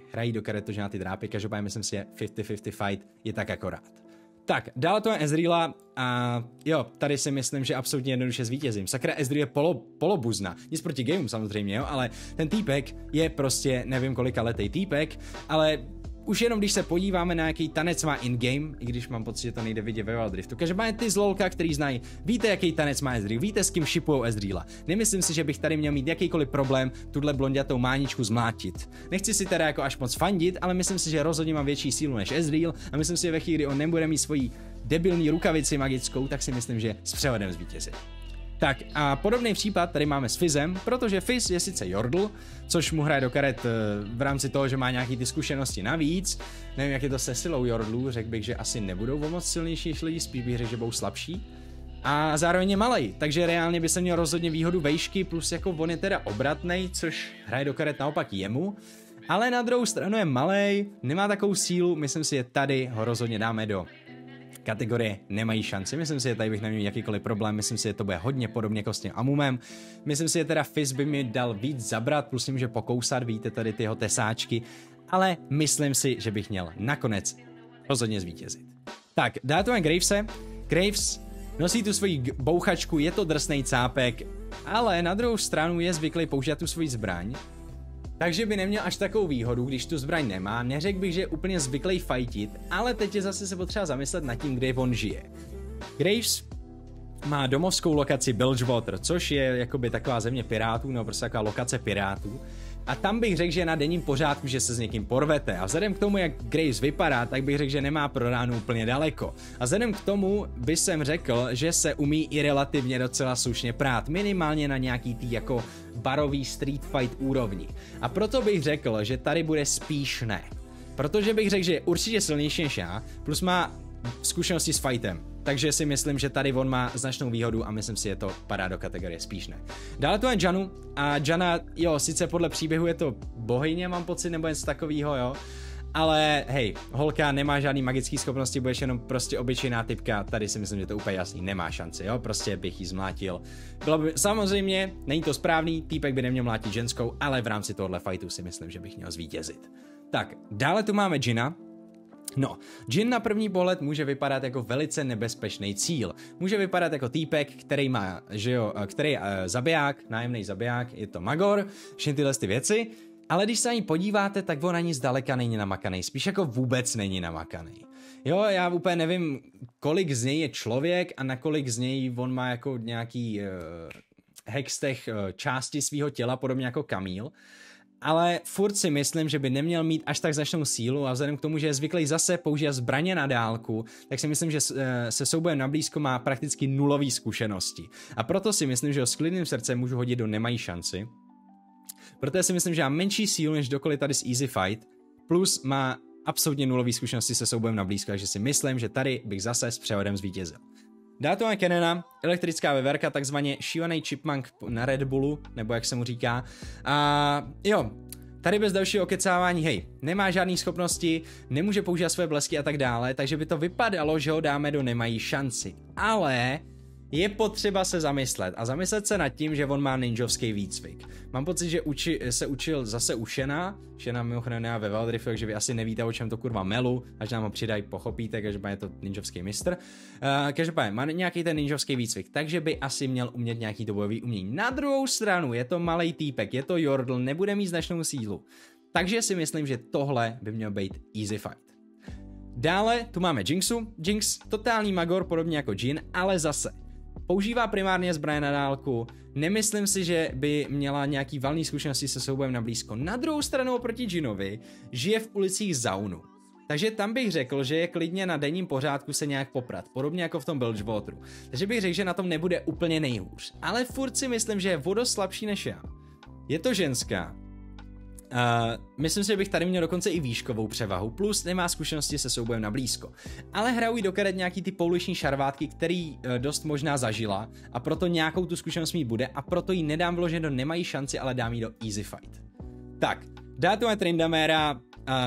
drápy. Každopádně myslím si, že 50-50 fight je tak akorát. Tak, dále to je Ezreala a jo, tady si myslím, že absolutně jednoduše zvítězím. Sakra, Ezreal je polobuzna. Nic proti gameům samozřejmě, jo, ale ten týpek je prostě nevím kolika letej týpek, ale už jenom když se podíváme na jaký tanec má in-game, i když mám pocit, že to nejde vidět ve Wild Riftu. Každopádně ty z LoLka, který znají, víte, jaký tanec má Ezreal, víte, s kým shipujou Ezreala. Nemyslím si, že bych tady měl mít jakýkoliv problém tuhle blondětou máničku zmlátit. Nechci si teda jako až moc fandit, ale myslím si, že rozhodně mám větší sílu než Ezreal a myslím si, že ve chvíli, kdy on nebude mít svoji debilní rukavici magickou, tak si myslím, že s převodem zvítězí. Tak a podobný případ tady máme s Fizzem, protože Fizz je sice Yordle, což mu hraje do karet v rámci toho, že má nějaký ty zkušenosti navíc. Nevím, jak je to se silou Yordlů, řekl bych, že asi nebudou o moc silnější lidi, spíš bych řekl, že budou slabší. A zároveň je malej, takže reálně by se měl rozhodně výhodu vejšky, plus jako on je teda obratnej, což hraje do karet naopak jemu. Ale na druhou stranu je malej, nemá takovou sílu, myslím si, že tady ho rozhodně dáme do kategorie nemají šanci. Myslím si, že tady bych neměl jakýkoliv problém, myslím si, že to bude hodně podobně jako s tím Amumem. Myslím si, že teda Fizz by mi dal víc zabrat, plus může pokousat, víte tady tyho tesáčky, ale myslím si, že bych měl nakonec rozhodně zvítězit. Tak, dá to jen Gravese. Graves nosí tu svoji bouchačku, je to drsnej cápek, ale na druhou stranu je zvyklý používat tu svoji zbraň. Takže by neměl až takovou výhodu, když tu zbraň nemá, neřekl bych, že je úplně zvyklý fightit, ale teď je zase se potřeba zamyslet nad tím, kde on žije. Graves má domovskou lokaci Bilgewater, což je jakoby taková země pirátů, nebo prostě taková lokace pirátů. A tam bych řekl, že je na denním pořádku, že se s někým porvete. A vzhledem k tomu, jak Graves vypadá, tak bych řekl, že nemá pro ránu úplně daleko. A vzhledem k tomu by jsem řekl, že se umí i relativně docela slušně prát. Minimálně na nějaký tý jako barový street fight úrovni. A proto bych řekl, že tady bude spíš ne. Protože bych řekl, že je určitě silnější než já, plus má zkušenosti s fightem. Takže si myslím, že tady on má značnou výhodu a myslím si, že to padá do kategorie spíš ne. Dále to je Jannu a Janna, jo, sice podle příběhu je to bohyně, mám pocit, nebo něco takového, jo. Ale hej, holka nemá žádný magický schopnosti, budeš jenom prostě obyčejná typka, tady si myslím, že to úplně jasný, nemá šanci, jo, prostě bych jí zmlátil. Bylo by, samozřejmě, není to správný, týpek by neměl mlátit ženskou, ale v rámci tohohle fightu si myslím, že bych měl zvítězit. Tak, dále tu máme Jinna. No, Jhin na první pohled může vypadat jako velice nebezpečný cíl. Může vypadat jako týpek, který má, že jo, který je zabiják, nájemný zabiják, je to magor, všechny tyhle ty věci, ale když se na ní podíváte, tak on ani zdaleka není namakaný, spíš jako vůbec není namakaný. Jo, já úplně nevím, kolik z něj je člověk a na kolik z něj on má jako nějaký hextech části svého těla, podobně jako Camille. Ale furt si myslím, že by neměl mít až tak značnou sílu a vzhledem k tomu, že je zvyklý zase používat zbraně na dálku, tak si myslím, že se soubojem na blízko má prakticky nulový zkušenosti. A proto si myslím, že ho s klidným srdcem můžu hodit do nemají šanci. Protože si myslím, že má menší sílu než dokoliv tady z Easy Fight, plus má absolutně nulový zkušenosti se soubojem na blízko, takže si myslím, že tady bych zase s převodem zvítězil. Dá to na Kenena, elektrická veverka, takzvaně šívaný chipmunk na Red Bullu, nebo jak se mu říká. A jo, tady bez dalšího okecávání, hej, nemá žádné schopnosti, nemůže používat své blesky a tak dále, takže by to vypadalo, že ho dáme do nemají šanci. Ale je potřeba se zamyslet a zamyslet se nad tím, že on má ninjovský výcvik. Mám pocit, že se učil zase u Shena. Shena mimochodem nemá ve Wild Riftu, takže vy asi nevíte, o čem to kurva melu, až nám ho přidají, pochopíte, každopádně je to ninjovský mistr. Každopádně má nějaký ten ninjovský výcvik, takže by asi měl umět nějaký to bojový umění. Na druhou stranu je to malej týpek, je to Yordle, nebude mít značnou sílu. Takže si myslím, že tohle by měl být easy fight. Dále tu máme Jinxu. Jinx, totální magor, podobně jako Jhin, ale zase používá primárně zbraně na dálku, nemyslím si, že by měla nějaký valný zkušenosti se soubojem na blízko. Na druhou stranu oproti Jhinovi žije v ulicích Zaunu. Takže tam bych řekl, že je klidně na denním pořádku se nějak poprat, podobně jako v tom Bilgewateru. Takže bych řekl, že na tom nebude úplně nejhůř. Ale furt si myslím, že je o dost slabší než já. Je to ženská. myslím si, že bych tady měl dokonce i výškovou převahu, plus nemá zkušenosti se soubojem na blízko. Ale hraju jí do karet nějaký ty pouliční šarvátky, který dost možná zažila a proto nějakou tu zkušenost mít bude a proto jí nedám vložen do nemají šanci, ale dám jí do easy fight. Tak, Dátume Tryndamera,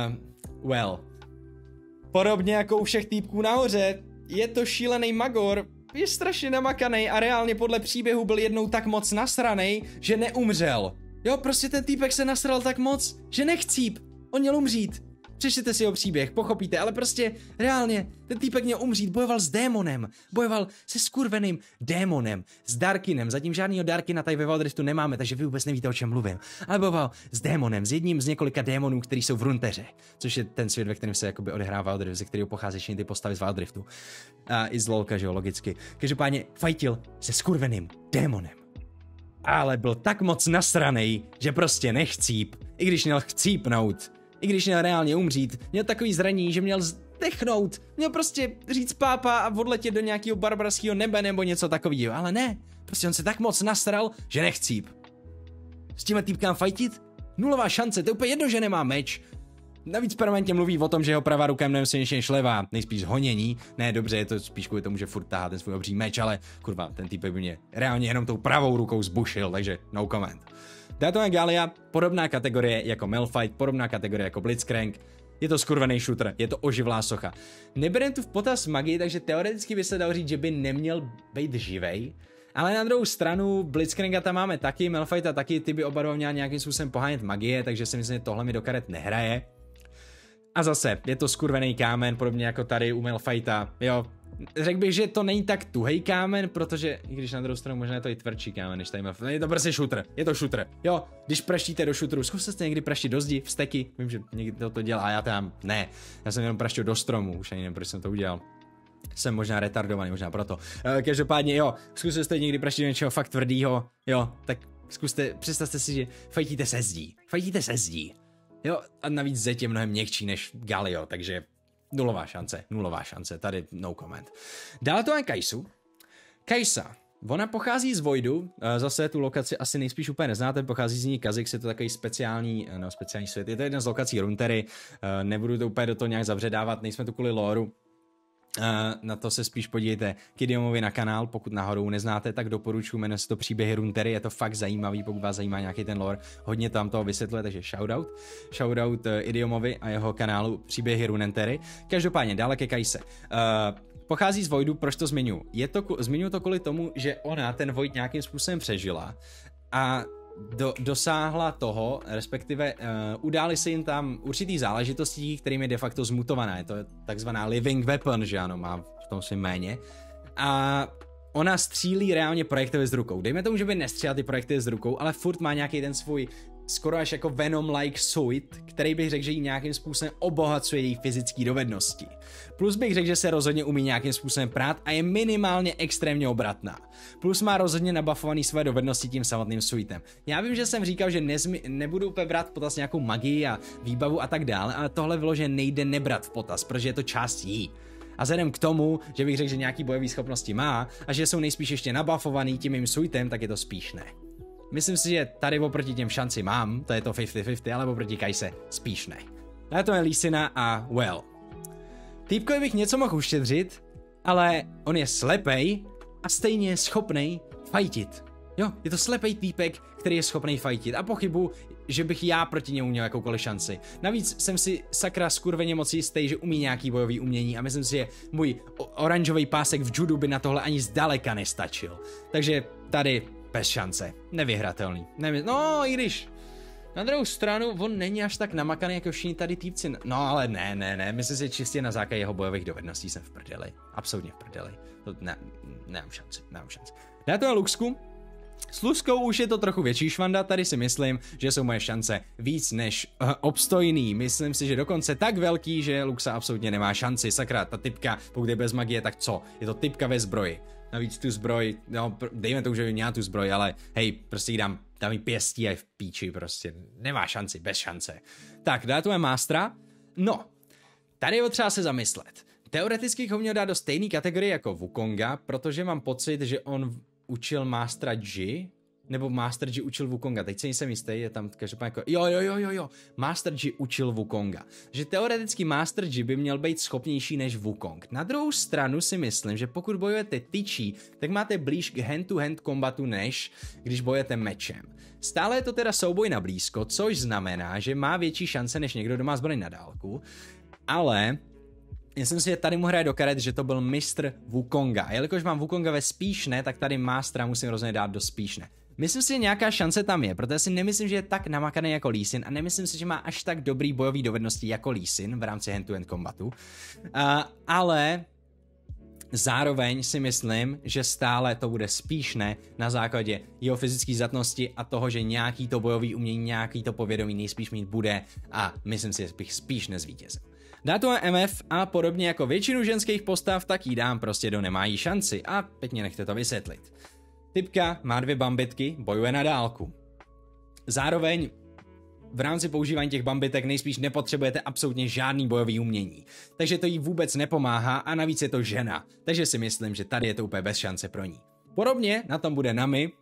well, podobně jako u všech týpků nahoře, je to šílený magor, je strašně namakanej a reálně podle příběhu byl jednou tak moc nasranej, že neumřel. Jo, prostě ten týpek se nasral tak moc, že nechcíp. On měl umřít. Přečtěte si jeho příběh, pochopíte, ale prostě reálně ten týpek měl umřít, bojoval s démonem, bojoval se skurveným démonem, s Darkinem, zatím žádnýho Darkina tady ve Wildriftu nemáme, takže vy vůbec nevíte, o čem mluvím, ale bojoval s démonem, s jedním z několika démonů, který jsou v Runeterře, což je ten svět, ve kterém se jakoby odehrává Wildrift, ze kterého pochází všechny ty postavy z Wildriftu. A i z LoLka, že jo, logicky. Každopádně fajtil se skurveným démonem. Ale byl tak moc nasranej, že prostě nechcíp, i když měl chcípnout. I když měl reálně umřít, měl takový zranění, že měl zdechnout, měl prostě říct pápa a odletět do nějakého barbarského nebe nebo něco takového, ale ne, prostě on se tak moc nasral, že nechcíp. S těma týpkám fajtit? Nulová šance, to je úplně jedno, že nemá meč. Navíc permanentně mluví o tom, že jeho pravá ruka je mnohem silnější než levá, nejspíš honění, ne dobře, je to spíš kvůli tomu, že furt tahá ten svůj obří meč, ale kurva, ten týpek by mě reálně jenom tou pravou rukou zbušil, takže no comment. Dátume Gallia, podobná kategorie jako Malphite, podobná kategorie jako Blitzcrank. Je to skurvený shooter, je to oživlá socha. Neberem tu v potaz magii, takže teoreticky by se dalo říct, že by neměl být živej. Ale na druhou stranu Blitzcranka tam máme taky, Malphite taky, ty by oba dva měl nějakým způsobem pohánět magie, takže si myslím, že tohle mi do karet nehraje. A zase, je to skurvený kámen, podobně jako tady u Malphita, jo. Řekl bych, že to není tak tuhej kámen, protože, i když na druhou stranu možná je to i tvrdší kámen, než tady Malphite. Je to prostě shooter, je to shooter. Jo, když praštíte do shooteru, zkuste jste někdy praštit do zdi, vsteky, vím, že někdo to dělá, já tam ne. Já jsem jenom praštil do stromu, už ani nevím, proč jsem to udělal. Jsem možná retardovaný, možná proto. Každopádně jo, zkuste jste někdy praštit do něčeho fakt tvrdýho, jo, tak zkuste, představte si, že fajtíte se zdí. Jo, a navíc zeď je mnohem měkčí než Galio, takže nulová šance, tady no comment. Dále to je Kai'Su. Kai'Sa, ona pochází z Voidu, zase tu lokaci asi nejspíš úplně neznáte, pochází z ní Kha'Zix, je to takový speciální svět, je to jedna z lokací Runeterry, nebudu to úplně do toho nějak zavředávat, nejsme tu kvůli lóru. Na to se spíš podívejte k Idiomovi na kanál, pokud náhodou neznáte, tak doporučuji, jmenuje se to Příběhy Runeterry, je to fakt zajímavý, pokud vás zajímá nějaký ten lore, hodně tam toho vysvětluje, takže shoutout Idiomovi a jeho kanálu Příběhy Runeterry. Každopádně dále ke Kai'Se. Pochází z Voidu, proč to zmiňuji? Zmiňuji to kvůli tomu, že ona ten Void nějakým způsobem přežila a dosáhla toho, respektive udály se jim tam určitý záležitosti, kterým je de facto zmutovaná. Je to takzvaná living weapon, že ano, má v tom svým jméně. A ona střílí reálně projektily s rukou. Dejme tomu, že by nestřílela ty projektily s rukou, ale furt má nějaký ten svůj skoro až jako Venom-like suit, který bych řekl, že jí nějakým způsobem obohacuje její fyzické dovednosti. Plus bych řekl, že se rozhodně umí nějakým způsobem prát a je minimálně extrémně obratná. Plus má rozhodně nabuffovaný své dovednosti tím samotným suitem. Já vím, že jsem říkal, že nebudu úplně brát v potaz nějakou magii a výbavu a tak dále, ale tohle vyloženě nejde nebrat v potaz, protože je to část jí. A vzhledem k tomu, že bych řekl, že nějaký bojové schopnosti má a že jsou nejspíš ještě nabuffovaný tím jejím suitem, tak je to spíš ne. Myslím si, že tady oproti těm šanci mám, to je to 50-50, ale oproti Kai'Se spíš ne. A to je Lee Sina a well. Týpkovi bych něco mohl uštědřit, ale on je slepej a stejně je schopnej fajtit. Jo, je to slepej týpek, který je schopnej fajtit a pochybu, že bych já proti němu měl jakoukoliv šanci. Navíc jsem si sakra skurveně moc jistý, že umí nějaký bojový umění a myslím si, že můj oranžový pásek v judu by na tohle ani zdaleka nestačil. Takže tady bez šance, nevyhratelný. No, i když na druhou stranu on není až tak namakaný jako všichni tady týpci. No ale ne, myslím si, že čistě na základě jeho bojových dovedností jsem v prdeli. Absolutně v prdeli. To nemám šanci. Dá to na Luxku. S Luxkou už je to trochu větší švanda, tady si myslím, že jsou moje šance víc než obstojný. Myslím si, že dokonce tak velký, že Luxa absolutně nemá šanci. Sakra, ta typka, pokud je bez magie, tak co? Je to typka ve zbroji. Navíc tu zbroj, no dejme to, že by měla tu zbroj, ale hej, prostě jí dám jí pěstí a je v píči, prostě nemá šanci, bez šance. Tak, dá tu je Mástra. No, tady je potřeba se zamyslet. Teoreticky ho měl dát do stejné kategorie jako Wukonga, protože mám pocit, že on učil Mástra Ji nebo Master Yi učil Wukonga, teď se nejsem jistý, je tam každopádně jako, jo, Master Yi učil Wukonga. Že teoreticky Master Yi by měl být schopnější než Wukong. Na druhou stranu si myslím, že pokud bojujete tyčí, tak máte blíž k hand-to-hand kombatu než když bojujete mečem. Stále je to teda souboj na blízko, což znamená, že má větší šance než někdo, kdo má zbraň na dálku, ale myslím si, že tady mu hraje do karet, že to byl mistr Wukonga. A jelikož mám Wukonga ve spíšné, tak tady Mastera musím rozhodně dát do spíšné. Myslím si, že nějaká šance tam je, protože si nemyslím, že je tak namakaný jako Lee Sin a nemyslím si, že má až tak dobrý bojový dovednosti jako Lee Sin v rámci hand-to-hand kombatu. Ale zároveň si myslím, že stále to bude spíšné na základě jeho fyzické zdatnosti a toho, že nějaký to bojový umění, nějaký to povědomí nejspíš mít bude a myslím si, že bych spíš nezvítězil. Dá to MF a podobně jako většinu ženských postav, tak jí dám prostě do nemají šanci a pěkně nechte to vysvětlit. Typka má 2 bambitky, bojuje na dálku. Zároveň v rámci používání těch bambitek nejspíš nepotřebujete absolutně žádný bojový umění. Takže to jí vůbec nepomáhá a navíc je to žena. Takže si myslím, že tady je to úplně bez šance pro ní. Podobně na tom bude Nami,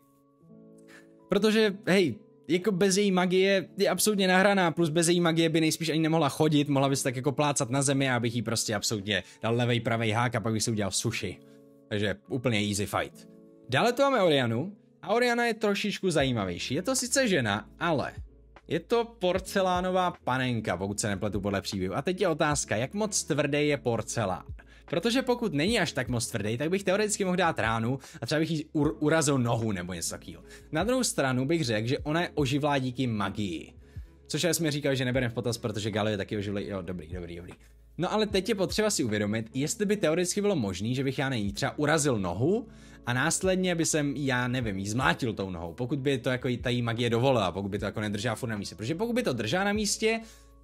protože hej, jako bez její magie je absolutně nahraná, plus bez její magie by nejspíš ani nemohla chodit, mohla by se tak jako plácat na zemi a abych jí prostě absolutně dal levej, pravej hák a pak bych si udělal sushi. Takže úplně easy fight. Dále tu máme Orianu a Oriana je trošičku zajímavější. Je to sice žena, ale je to porcelánová panenka, pokud se nepletu podle příběhu. A teď je otázka, jak moc tvrdý je porcelán. Protože pokud není až tak moc tvrdý, tak bych teoreticky mohl dát ránu a třeba bych jí urazil nohu nebo něco takového. Na druhou stranu bych řekl, že ona je oživlá díky magii. Což já jsme říkali, že nebereme v potaz, protože Galio je taky oživlý. Jo, dobrý. No ale teď je potřeba si uvědomit, jestli by teoreticky bylo možné, že bych já nejí třeba urazil nohu a následně by jsem, já nevím, jí zmlátil tou nohou, pokud by to jako ta jí magie dovolila, pokud by to jako nedržela furt na místě. Protože pokud by to držela na místě,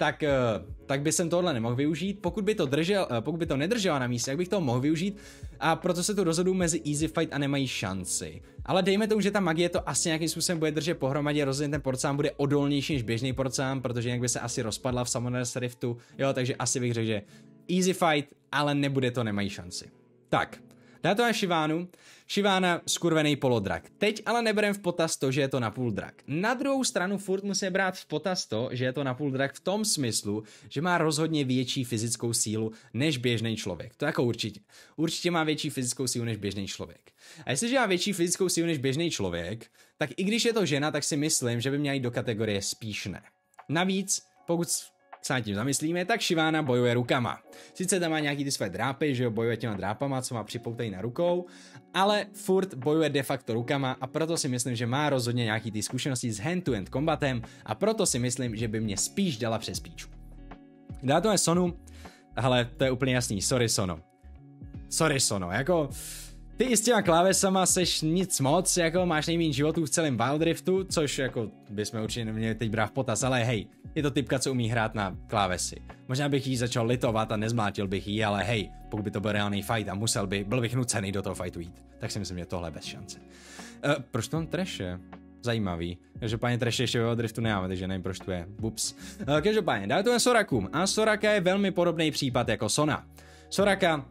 tak by jsem tohle nemohl využít, pokud by to nedržela na místě, tak bych to mohl využít a proto se tu rozhoduju mezi easy fight a nemají šanci. Ale dejme tomu, že ta magie to asi nějakým způsobem bude držet pohromadě, rozhodně ten porcelán bude odolnější než běžný porcelán, protože jinak by se asi rozpadla v Summoner's Riftu, jo, takže asi bych řekl, že easy fight, ale nebude to, nemají šanci. Tak. Dá to na Shivánu. Shivána skurvený polodrak. Teď ale neberem v potaz to, že je to napůl drak. Na druhou stranu furt musíme brát v potaz to, že je to napůl drak v tom smyslu, že má rozhodně větší fyzickou sílu než běžný člověk. To jako určitě. Určitě má větší fyzickou sílu než běžný člověk. A jestliže má větší fyzickou sílu než běžný člověk, tak i když je to žena, tak si myslím, že by měla jít do kategorie spíš ne. Navíc, pokud se nad tím zamyslíme, tak Shivána bojuje rukama. Sice tam má nějaký ty své drápy, že jo, bojuje těma drápama, co má připoutají na rukou, ale furt bojuje de facto rukama a proto si myslím, že má rozhodně nějaký ty zkušenosti s hand-to-hand kombatem a proto si myslím, že by mě spíš dala přes píču. Dá to je Sonu, ale to je úplně jasný, sorry Sono, jako ty i s těma klávesama seš nic moc, jako máš nejméně životů v celém Wild Riftu, což jako bychom určitě neměli teď brát v potaz, ale hej, je to typka, co umí hrát na klávesy. Možná bych jí začal litovat a nezmlátil bych jí, ale hej, pokud by to byl reálný fight a byl bych nucený do toho fightu jít, tak si myslím, že tohle je bez šance. Proč to on trash je? Zajímavý. Každopádně trash ještě ve Wild Riftu nemáme, takže nevím, proč tu je. Bups. Každopádně, dále tu je Soraku. A Soraka je velmi podobný případ jako Sona. Soraka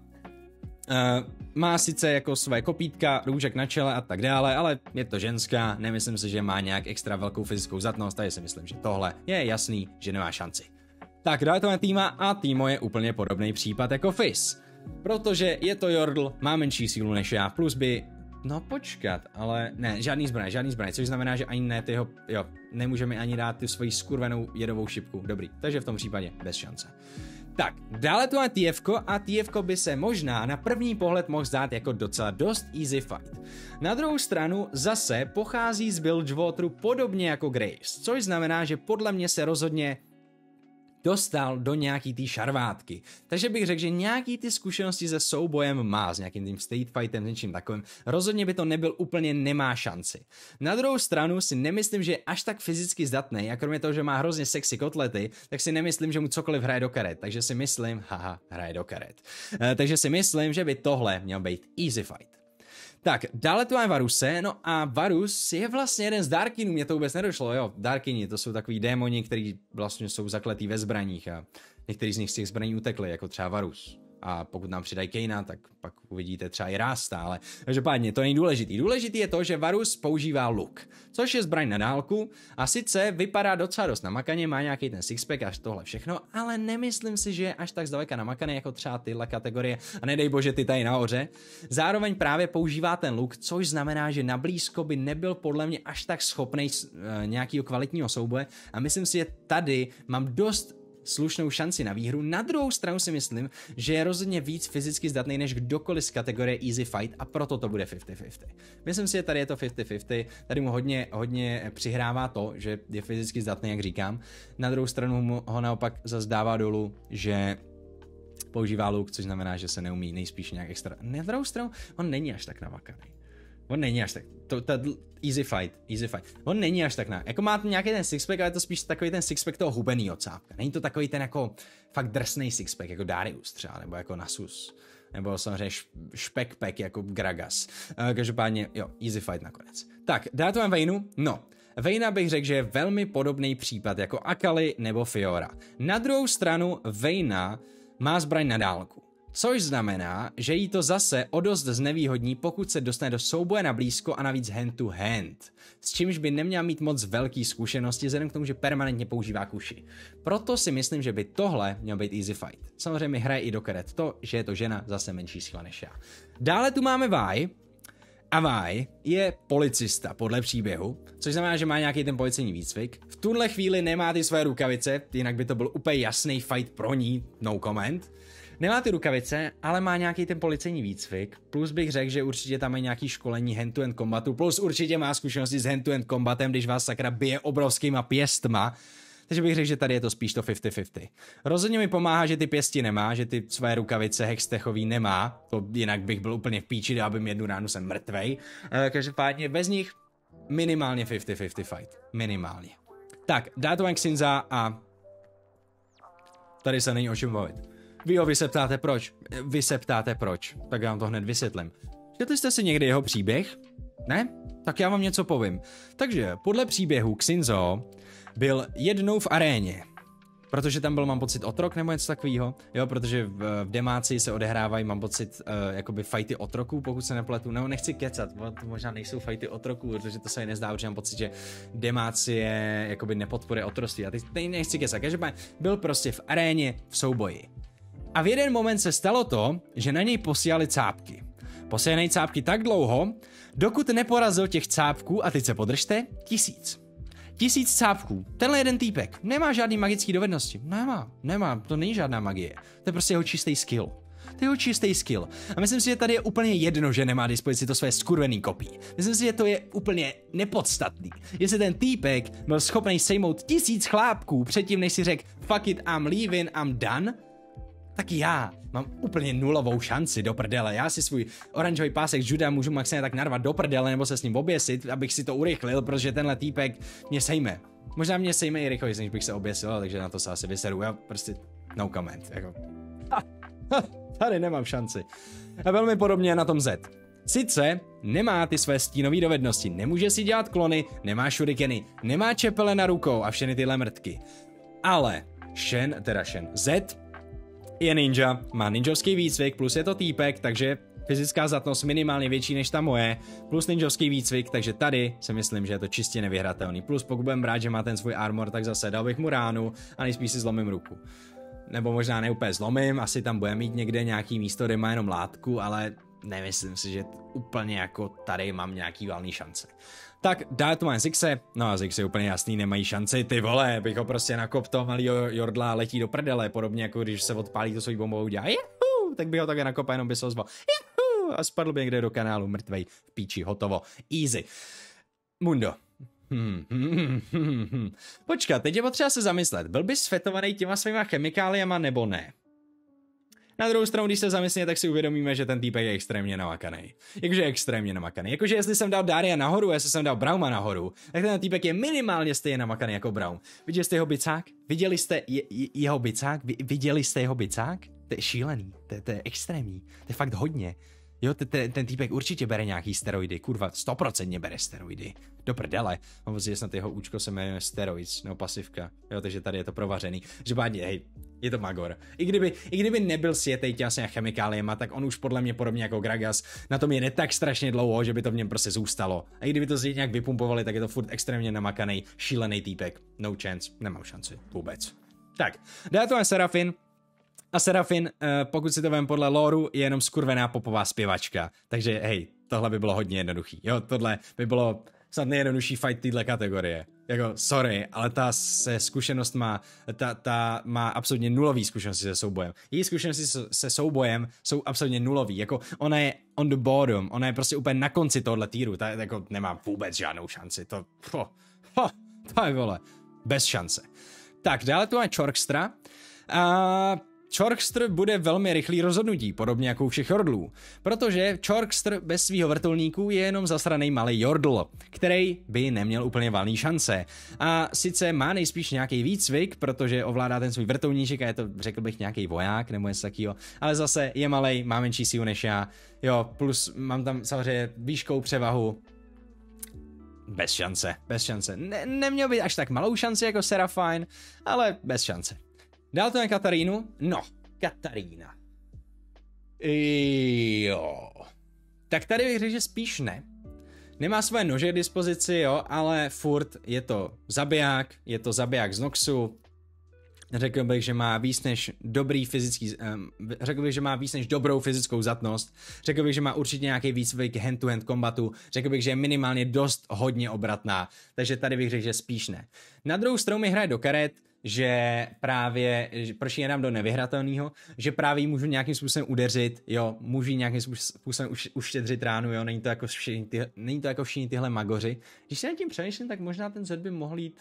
má sice jako své kopítka, růžek na čele a tak dále, ale je to ženská, nemyslím si, že má nějak extra velkou fyzickou zdatnost, takže si myslím, že tohle je jasný, že nemá šanci. Tak dále to na Týma a Týmo je úplně podobný případ jako Fizz. Protože je to Jordl, má menší sílu než já, plus by, no počkat, ale ne, žádný zbraň, což znamená, že ani ne tyho, jo, nemůžeme ani dát tu svoji skurvenou jedovou šipku, dobrý, takže v tom případě bez šance. Tak, dále tu máme TFko a TFko by se možná na první pohled mohl zdát jako docela dost easy fight. Na druhou stranu zase pochází z Bilgewateru podobně jako Graves, což znamená, že podle mě se rozhodně dostal do nějaký té šarvátky. Takže bych řekl, že nějaký ty zkušenosti se soubojem má, s nějakým tím state fightem, něčím takovým. Rozhodně by to nebyl úplně nemá šanci. Na druhou stranu si nemyslím, že je až tak fyzicky zdatný, a kromě toho, že má hrozně sexy kotlety, tak si nemyslím, že mu cokoliv hraje do karet. Takže si myslím, hraje do karet. Takže si myslím, že by tohle měl být easy fight. Tak, dále tu máme Varuse, no a Varus je vlastně jeden z Darkinů, mě to vůbec nedošlo, jo, Darkini, to jsou takový démoni, kteří vlastně jsou zakletí ve zbraních a některý z nich z těch zbraní utekli, jako třeba Varus. a pokud nám přidají Kanea, tak pak uvidíte třeba i Rasta, ale každopádně to není důležitý. Důležitý je to, že Varus používá luk, což je zbraň na dálku a sice vypadá docela dost namakaně, má nějaký ten sixpack až tohle všechno, ale nemyslím si, že je až tak zdaleka namakaný jako třeba tyhle kategorie a nedej bože ty tady nahoře. Zároveň právě používá ten luk, což znamená, že na blízko by nebyl podle mě až tak schopný nějakého kvalitního souboje a myslím si, že tady mám dost slušnou šanci na výhru. Na druhou stranu si myslím, že je rozhodně víc fyzicky zdatný než kdokoliv z kategorie Easy Fight a proto to bude 50-50. Myslím si, že tady je to 50-50, tady mu hodně přihrává to, že je fyzicky zdatný, jak říkám. Na druhou stranu ho naopak zase dává dolů, že používá luk, což znamená, že se neumí nejspíš nějak extra. Na druhou stranu, on není až tak namakaný. On není až tak, easy fight. On není až tak jako má nějaký ten sixpack, ale je to spíš takový ten sixpack toho hubenýho cápka. Není to takový ten jako fakt drsnej sixpack, jako Darius třeba, nebo jako Nasus. Nebo samozřejmě špekpack, jako Gragas. Každopádně, jo, easy fight nakonec. Tak, dát vám Vaynu? No. Vayna bych řekl, že je velmi podobný případ jako Akali nebo Fiora. Na druhou stranu Vayna má zbraň na dálku. Což znamená, že jí to zase o dost znevýhodní, pokud se dostane do souboje na blízko a navíc hand to hand. S čímž by neměla mít moc velký zkušenosti, vzhledem k tomu, že permanentně používá kuši. Proto si myslím, že by tohle měl být easy fight. Samozřejmě mi hraje i do karet to, že je to žena zase menší síla než já. Dále tu máme Vi. A Vi je policista podle příběhu, což znamená, že má nějaký ten policejní výcvik. V tuhle chvíli nemá ty své rukavice, jinak by to byl úplně jasný fight pro ní, no comment. Nemá ty rukavice, ale má nějaký ten policejní výcvik, plus bych řekl, že určitě tam je nějaký školení hand-to-hand kombatu, plus určitě má zkušenosti s hand-to-hand kombatem, když vás sakra bije obrovskýma pěstma, takže bych řekl, že tady je to spíš to 50-50. Rozhodně mi pomáhá, že ty pěsti nemá, že ty své rukavice hextechový nemá, to jinak bych byl úplně v píči, dal bym jednu ránu, jsem mrtvej, každopádně bez nich minimálně 50-50 fight, minimálně. Tak, dá to Xinza a tady se není o čem bavit. Vy se ptáte proč, tak já vám to hned vysvětlím. Četli jste si někdy jeho příběh? Ne? Tak já vám něco povím. Takže podle příběhu Xinzo byl jednou v aréně, protože tam byl, mám pocit, otrok nebo něco takového, jo, protože v Demácii se odehrávají, mám pocit, jakoby fighty otroků, pokud se nepletu, nebo nechci kecat, to možná nejsou fighty otroků, protože to se mi nezdá, protože mám pocit, že Demácie jakoby nepodporuje otroství, a teď nechci kecat, každopádně byl prostě v aréně v souboji. A v jeden moment se stalo to, že na něj posílali cápky. Posílali cápky tak dlouho, dokud neporazil těch cápků, a teď se podržte, 1000. 1000 cápků. Tenhle jeden týpek nemá žádný magický dovednosti. Nemá, to není žádná magie. To je prostě jeho čistý skill. To je jeho čistý skill. A myslím si, že tady je úplně jedno, že nemá dispozici to své skurvený kopí. Myslím si, že to je úplně nepodstatný. Jestli ten týpek byl schopný sejmout 1000 chlápků předtím, než si řekl fuck it, I'm leaving, I'm done, tak já mám úplně nulovou šanci do prdele. Já si svůj oranžový pásek juda můžu maximálně tak narvat do prdele nebo se s ním oběsit, abych si to urychlil, protože tenhle týpek mě sejme. Možná mě sejme i rychleji, než bych se oběsil, takže na to se asi vyseru. Já prostě no comment. Jako. Tady nemám šanci. A velmi podobně na tom Z. Sice nemá ty své stínové dovednosti, nemůže si dělat klony, nemá šurikeny, nemá čepele na rukou a všechny tyhle mrtky. Ale Z je ninja, má ninjovský výcvik, plus je to týpek, takže fyzická zdatnost minimálně větší než ta moje, plus ninjovský výcvik, takže tady si myslím, že je to čistě nevyhratelný. Plus pokud budem brát, že má ten svůj armor, tak zase dal bych mu ránu a nejspíš si zlomím ruku. Nebo možná ne úplně zlomím, asi tam bude mít někde nějaký místo, kde má jenom látku, ale nemyslím si, že úplně jako tady mám nějaký valný šance. Tak, dá to mám Zixe, no a Zix je úplně jasný, nemají šanci, ty vole, bych ho prostě nakop toho malýho Jordla a letí do prdele, podobně jako když se odpálí to svojí bombou udělá, juhu, tak bych ho také nakop a jenom by se ozval, juhu, a spadl by někde do kanálu, mrtvej, v píči, hotovo, easy. Mundo. Počkat, teď je potřeba se zamyslet, byl bys svetovaný těma svýma chemikáliama nebo ne? Na druhou stranu, když se zamyslíme, tak si uvědomíme, že ten týpek je extrémně namakaný. Jakože extrémně namakaný. Jakože jestli jsem dal Daria nahoru, jestli jsem dal Brauma nahoru, tak ten týpek je minimálně stejně namakaný jako Braum. Viděli jste jeho bicák? Viděli jste jeho bicák? Viděli jste jeho bicák? To je šílený, to je extrémní, to je fakt hodně. Jo, ten týpek určitě bere nějaký steroidy, kurva, 100% bere steroidy. Do prdele. Mám pocit, že snad jeho účko se jmenuje Steroids, nebo pasivka. Jo, takže tady je to provařený. Že bádně, hej, je to magor. I kdyby nebyl sjetej těsně chemikáliema, tak on už podle mě podobně jako Gragas na tom jede tak strašně dlouho, že by to v něm prostě zůstalo. A i kdyby to nějak vypumpovali, tak je to furt extrémně namakaný, šílený týpek. No chance, nemám šanci, vůbec. Tak, dá to Serafin. A Serafin, pokud si to vem podle lóru, je jenom skurvená popová zpěvačka. Takže hej, tohle by bylo hodně jednoduchý. Jo, tohle by bylo snad nejjednodušší fight téhle kategorie. Jako, sorry, ale ta se zkušenost ta má absolutně nulový zkušenosti se soubojem. Její zkušenosti se soubojem jsou absolutně nulový. Jako, ona je on the bottom, ona je prostě úplně na konci tohle týru. Ta jako nemá vůbec žádnou šanci. To je vole, bez šance. Tak, dále tu máme Chorkstra. Chorkstr bude velmi rychlý rozhodnutí, podobně jako u všech jordlů, protože Chorkstr bez svýho vrtulníku je jenom zasranej malý jordl, který by neměl úplně valný šance. A sice má nejspíš nějaký výcvik, protože ovládá ten svůj vrtulníček a je to, řekl bych, nějaký voják nebo něco takového, ale zase je malej, má menší sílu než já, jo, plus mám tam samozřejmě výškou převahu. Bez šance, bez šance. Neměl by až tak malou šanci jako Serafine, ale bez šance. Dál to na Katarínu? No, Katarína. Jo. Tak tady bych řekl, že spíš ne. Nemá svoje nože k dispozici, jo, ale furt je to zabiják z Noxu. Řekl bych, že má víc než dobrou fyzickou zatnost. Řekl bych, že má určitě nějaký výcvik hand-to-hand kombatu. Řekl bych, že je minimálně dost hodně obratná. Takže tady bych řekl, že spíš ne. Na druhou stranu mi hraje do karet, že právě, proč ji nedám do nevyhratelného, že právě můžu nějakým způsobem udeřit, jo, můžu nějakým způsobem uštědřit ránu, jo, není to jako všichni tyhle magoři. Když se nad tím přemýšlím, tak možná ten Z by mohl jít.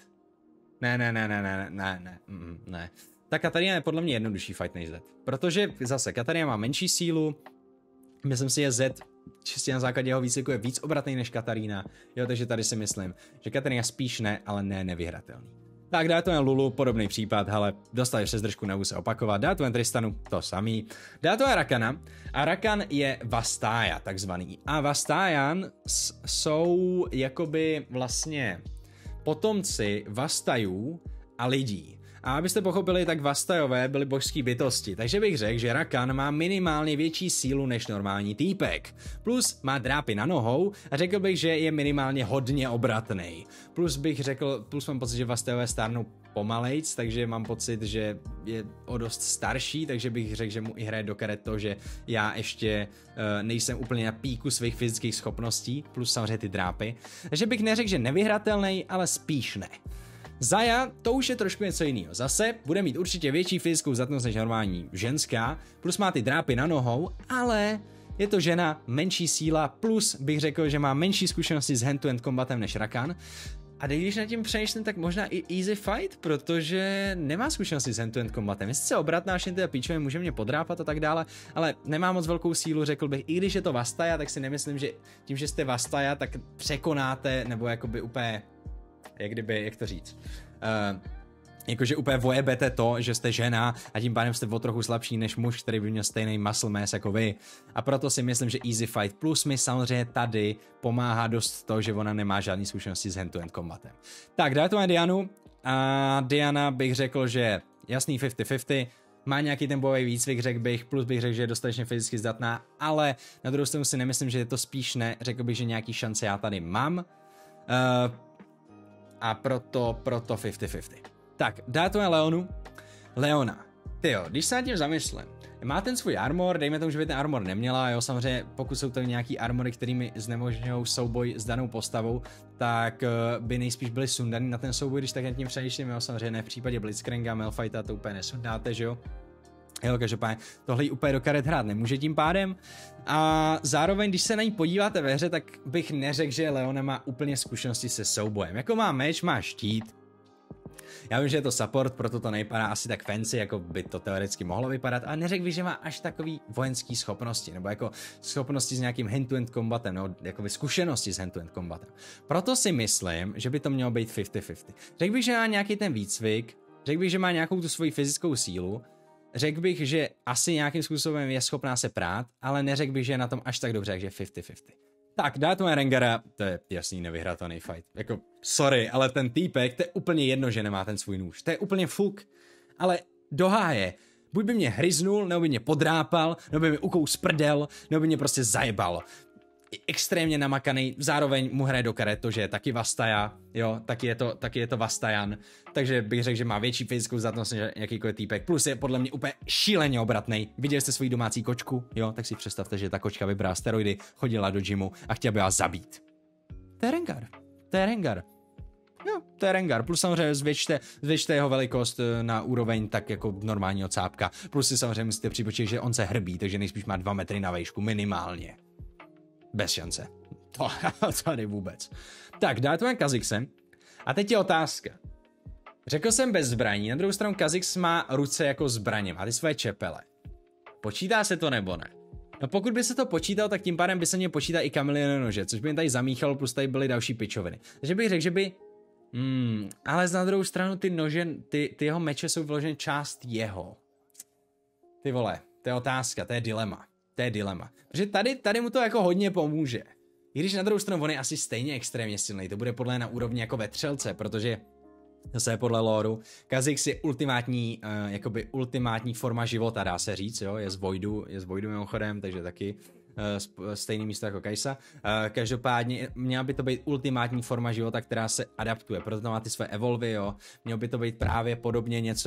Ne. Tak Katarina je podle mě jednodušší fight než Z. Protože zase Katarina má menší sílu, myslím si, že Z čistě na základě jeho výcviku je víc obratný než Katarína, jo, takže tady si myslím, že Katarina spíš ne, ale ne nevyhratelný. Tak dá to jen Lulu, podobný případ, hele, dostali přes držku, nebudu se opakovat, dá to jen Tristanu, to samý, dá to jen Rakana a Rakan je Vastája takzvaný a Vastájan jsou jakoby vlastně potomci Vastajů a lidí. A abyste pochopili, tak Vastajové byly božský bytosti, takže bych řekl, že Rakan má minimálně větší sílu než normální týpek. Plus má drápy na nohou a řekl bych, že je minimálně hodně obratný. Plus mám pocit, že Vastajové stárnou pomalejc, takže mám pocit, že je o dost starší, takže bych řekl, že mu i hraje do karet to, že já ještě nejsem úplně na píku svých fyzických schopností, plus samozřejmě ty drápy. Takže bych neřekl, že nevyhratelný, ale spíš ne. Zaya, to už je trošku něco jiného. Zase bude mít určitě větší fyzickou zatnost než normální ženská, plus má ty drápy na nohou, ale je to žena, menší síla, plus bych řekl, že má menší zkušenosti s hand-to-hand kombatem než Rakan. A když nad tím přemýšlím, tak možná i easy fight, protože nemá zkušenosti s hand-to-hand kombatem. Je sice obratná, že ty píčové může mě podrápat a tak dále, ale nemá moc velkou sílu, řekl bych. I když je to Vastaja, tak si nemyslím, že tím, že jste Vastaja, tak překonáte, nebo jakoby úplně, jak to říct, jakože úplně vojebete to, že jste žena a tím pádem jste o trochu slabší než muž, který by měl stejný muscle mass jako vy. A proto si myslím, že easy fight plus mi samozřejmě tady pomáhá dost to, že ona nemá žádný zkušenosti s hand-to-hand kombatem. Tak, dále tu máme Dianu a Diana bych řekl, že jasný 50-50, má nějaký ten bojový výcvik, řekl bych, plus bych řekl, že je dostatečně fyzicky zdatná, ale na druhou stranu si nemyslím, že je to spíš ne, řekl bych, že nějaký šance já tady mám. A proto 50-50. Tak, dá to na Leona. Tyjo, když se nad tím zamyslím, má ten svůj armor, dejme tomu, že by ten armor neměla, jo, samozřejmě pokud jsou to nějaký armory, kterými znemožňují souboj s danou postavou, tak by nejspíš byly sundaný na ten souboj, když tak nad tím přemýšlím, jo, samozřejmě ne v případě Blitzcranga, Malfighta to úplně nesundáte, že jo. Jo, každopádně tohle jí úplně do karet hrát nemůže tím pádem. A zároveň, když se na ní podíváte ve hře, tak bych neřekl, že Leona má úplně zkušenosti se soubojem. Jako má meč, má štít. Já vím, že je to support, proto to nevypadá asi tak fancy, jako by to teoreticky mohlo vypadat, ale neřekl bych, že má až takový vojenský schopnosti, nebo jako schopnosti s nějakým hand-to-hand kombatem, nebo jako zkušenosti s hand-to-hand kombatem. Proto si myslím, že by to mělo být 50-50. Řekl bych, že má nějaký ten výcvik, řekl bych, že má nějakou tu svoji fyzickou sílu, řekl bych, že asi nějakým způsobem je schopná se prát, ale neřekl bych, že je na tom až tak dobře, takže 50-50. Tak, dá to Rengara, to je jasný nevyhratelný fight. Jako, sorry, ale ten týpek, to je úplně jedno, že nemá ten svůj nůž. To je úplně fuk. Ale do háje, buď by mě hryznul, nebo by mě podrápal, nebo by mi ukous prdel, nebo by mě prostě zajebal. Extrémně namakaný, zároveň mu hraje do karet to, že je taky Vastaja, jo, taky je to Vastajan, takže bych řekl, že má větší fyzickou zdatnost než jakýkoliv týpek, plus je podle mě úplně šíleně obratnej. Viděli jste svoji domácí kočku, jo, tak si představte, že ta kočka vybrala steroidy, chodila do gymu a chtěla by vás zabít. To je Rengar. Jo, to je Rengar, plus samozřejmě zvětšte jeho velikost na úroveň tak jako normálního cápka, plus si samozřejmě musíte připočítat, že on se hrbí, takže nejspíš má 2 metry na výšku, minimálně. Bez šance. To tady vůbec. Tak, dá to jen Kha'Zixem. A teď je otázka. Řekl jsem bez zbraní, na druhou stranu Kha'Zix má ruce jako zbraně, má ty svoje čepele. Počítá se to nebo ne? No pokud by se to počítal, tak tím pádem by se mě počítat i Chameleon nože, což by mi tady zamíchalo, plus tady byly další pičoviny. Takže bych řekl, že by... ale na druhou stranu ty nože, ty jeho meče jsou vloženy část jeho. Ty vole, to je otázka, to je dilema. Protože tady mu to jako hodně pomůže. I když na druhou stranu on je asi stejně extrémně silný, to bude podle na úrovni jako vetřelce, protože zase podle lóru Kha'Zix je ultimátní forma života, dá se říct, jo, je z Voidu mimochodem, takže taky stejný místo jako Kai'Sa. Každopádně měla by to být ultimátní forma života, která se adaptuje, proto to má ty své evolvy, jo. Mělo by to být právě podobně něco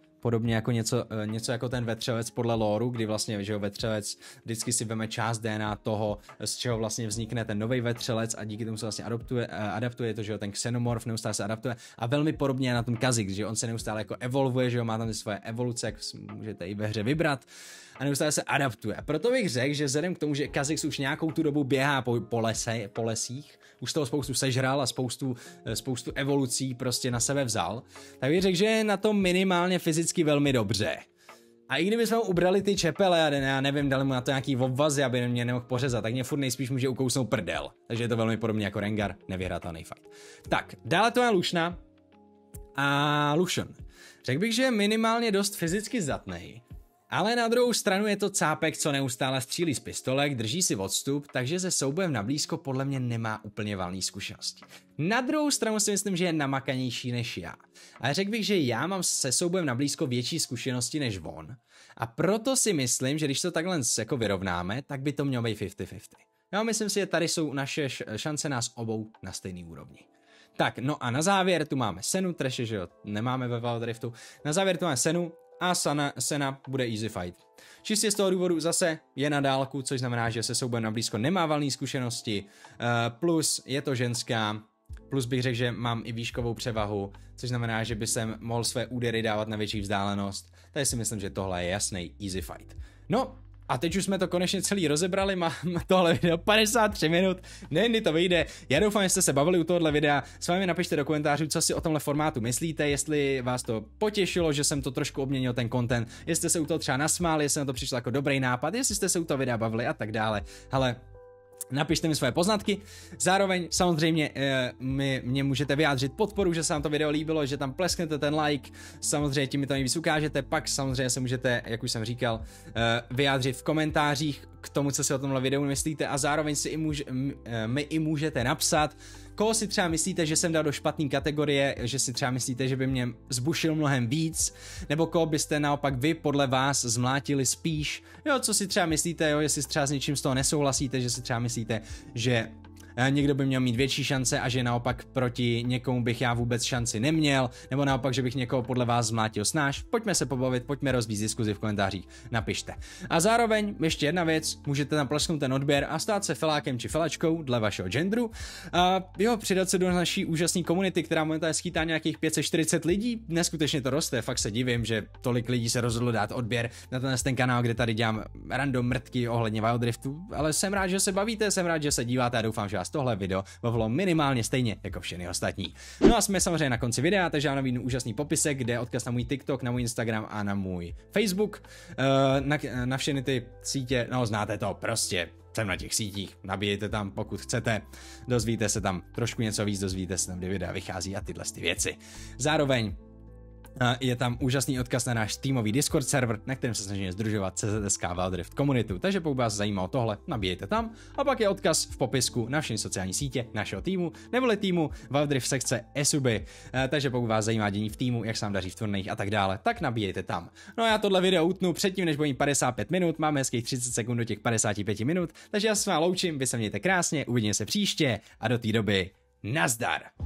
jako ten vetřelec podle lóru, kdy vlastně, že jo, vetřelec vždycky si veme část DNA toho, z čeho vlastně vznikne ten nový vetřelec a díky tomu se vlastně adaptuje to, že jo, ten xenomorf neustále se adaptuje a velmi podobně je na tom Kha'Zix, že on se neustále jako evolvuje, že jo, má tam ty svoje evoluce, jak můžete i ve hře vybrat a neustále se adaptuje. A proto bych řekl, že vzhledem k tomu, že Kha'Zix už nějakou tu dobu běhá po lesích, už toho spoustu sežral a spoustu evolucí prostě na sebe vzal, tak bych řekl, že je na tom minimálně fyzicky velmi dobře. A i kdyby jsme mu ubrali ty čepele a já nevím, dali mu na to nějaký obvazy, aby mě nemohl pořezat, tak mě furt nejspíš může ukousnout prdel. Takže je to velmi podobně jako Rengar, nevyhratelný fight. Tak, dále to je Luciana a Lucian. Řekl bych, že je minimálně dost fyzicky zdatný. Ale na druhou stranu je to cápek, co neustále střílí z pistolek, drží si odstup, takže se soubojem na blízko podle mě nemá úplně valný zkušenosti. Na druhou stranu si myslím, že je namakanější než já. Ale řekl bych, že já mám se soubojem na blízko větší zkušenosti než on. A proto si myslím, že když to takhle jako vyrovnáme, tak by to mělo být 50-50. Já myslím si, že tady jsou naše šance nás obou na stejný úrovni. Tak, no a na závěr tu máme Senu, Trashe, že jo, nemáme ve Wild Riftu. Na závěr tu máme Senu a Sena bude easy fight. Čistě z toho důvodu zase je na dálku, což znamená, že se soubojem na blízko nemá valný zkušenosti, plus je to ženská, plus bych řekl, že mám i výškovou převahu, což znamená, že by jsem mohl své údery dávat na větší vzdálenost. Takže si myslím, že tohle je jasný easy fight. No, a teď už jsme to konečně celý rozebrali, mám tohle video 53 minut, nejen to vyjde. Já doufám, že jste se bavili u tohohle videa, s vámi napište do komentářů, co si o tomhle formátu myslíte, jestli vás to potěšilo, že jsem to trošku obměnil ten content, jestli jste se u toho třeba nasmáli, jestli na to přišlo jako dobrý nápad, jestli jste se u toho videa bavili a tak dále. Hele, napište mi svoje poznatky, zároveň samozřejmě mě můžete vyjádřit podporu, že se vám to video líbilo, že tam plesknete ten like, samozřejmě tím mi to nejvíc ukážete, pak samozřejmě se můžete, jak už jsem říkal, vyjádřit v komentářích k tomu, co si o tomhle videu myslíte a zároveň si mi můžete napsat, koho si třeba myslíte, že jsem dal do špatné kategorie, že si třeba myslíte, že by mě zbušil mnohem víc, nebo koho byste naopak vy podle vás zmlátili spíš, jo, co si třeba myslíte, jo, jestli třeba s něčím z toho nesouhlasíte, že si třeba myslíte, že někdo by měl mít větší šance a že naopak proti někomu bych já vůbec šanci neměl, nebo naopak, že bych někoho podle vás zmlátil snáš. Pojďme se pobavit, pojďme rozvíjet diskuzi v komentářích, napište. A zároveň ještě jedna věc, můžete tam plesknout ten odběr a stát se felákem či felačkou dle vašeho genderu. A jo, přidat se do naší úžasné komunity, která momentálně skýtá nějakých 540 lidí. Neskutečně to roste, fakt se divím, že tolik lidí se rozhodlo dát odběr na ten kanál, kde tady dělám random mrtky ohledně Wild Riftu, ale jsem rád, že se bavíte, jsem rád, že se díváte a doufám, že vás tohle video bavilo minimálně stejně jako všechny ostatní. No a jsme samozřejmě na konci videa, takže já nabídnu úžasný popisek, kde je odkaz na můj TikTok, na můj Instagram a na můj Facebook. Na všechny ty sítě, no znáte to, prostě jsem na těch sítích, nabíjejte tam, pokud chcete, dozvíte se tam trošku něco víc, dozvíte se tam, kdy videa vychází a tyhle ty věci. Zároveň Je tam úžasný odkaz na náš týmový Discord server, na kterém se snažíme sdružovat CZSK Wildrift komunitu, takže pokud vás zajímalo tohle, nabíjejte tam. A pak je odkaz v popisku na všechny sociální sítě našeho týmu, neboli týmu Wildrift sekce Esuby. Takže pokud vás zajímá dění v týmu, jak se vám daří v turnajích a tak dále, tak nabíjejte tam. No a já tohle video utnu předtím, než budeme 55 minut, máme hezkých 30 sekund do těch 55 minut, takže já se s vámi loučím, vy se mějte krásně, uvidíme se příště a do té doby nazdar.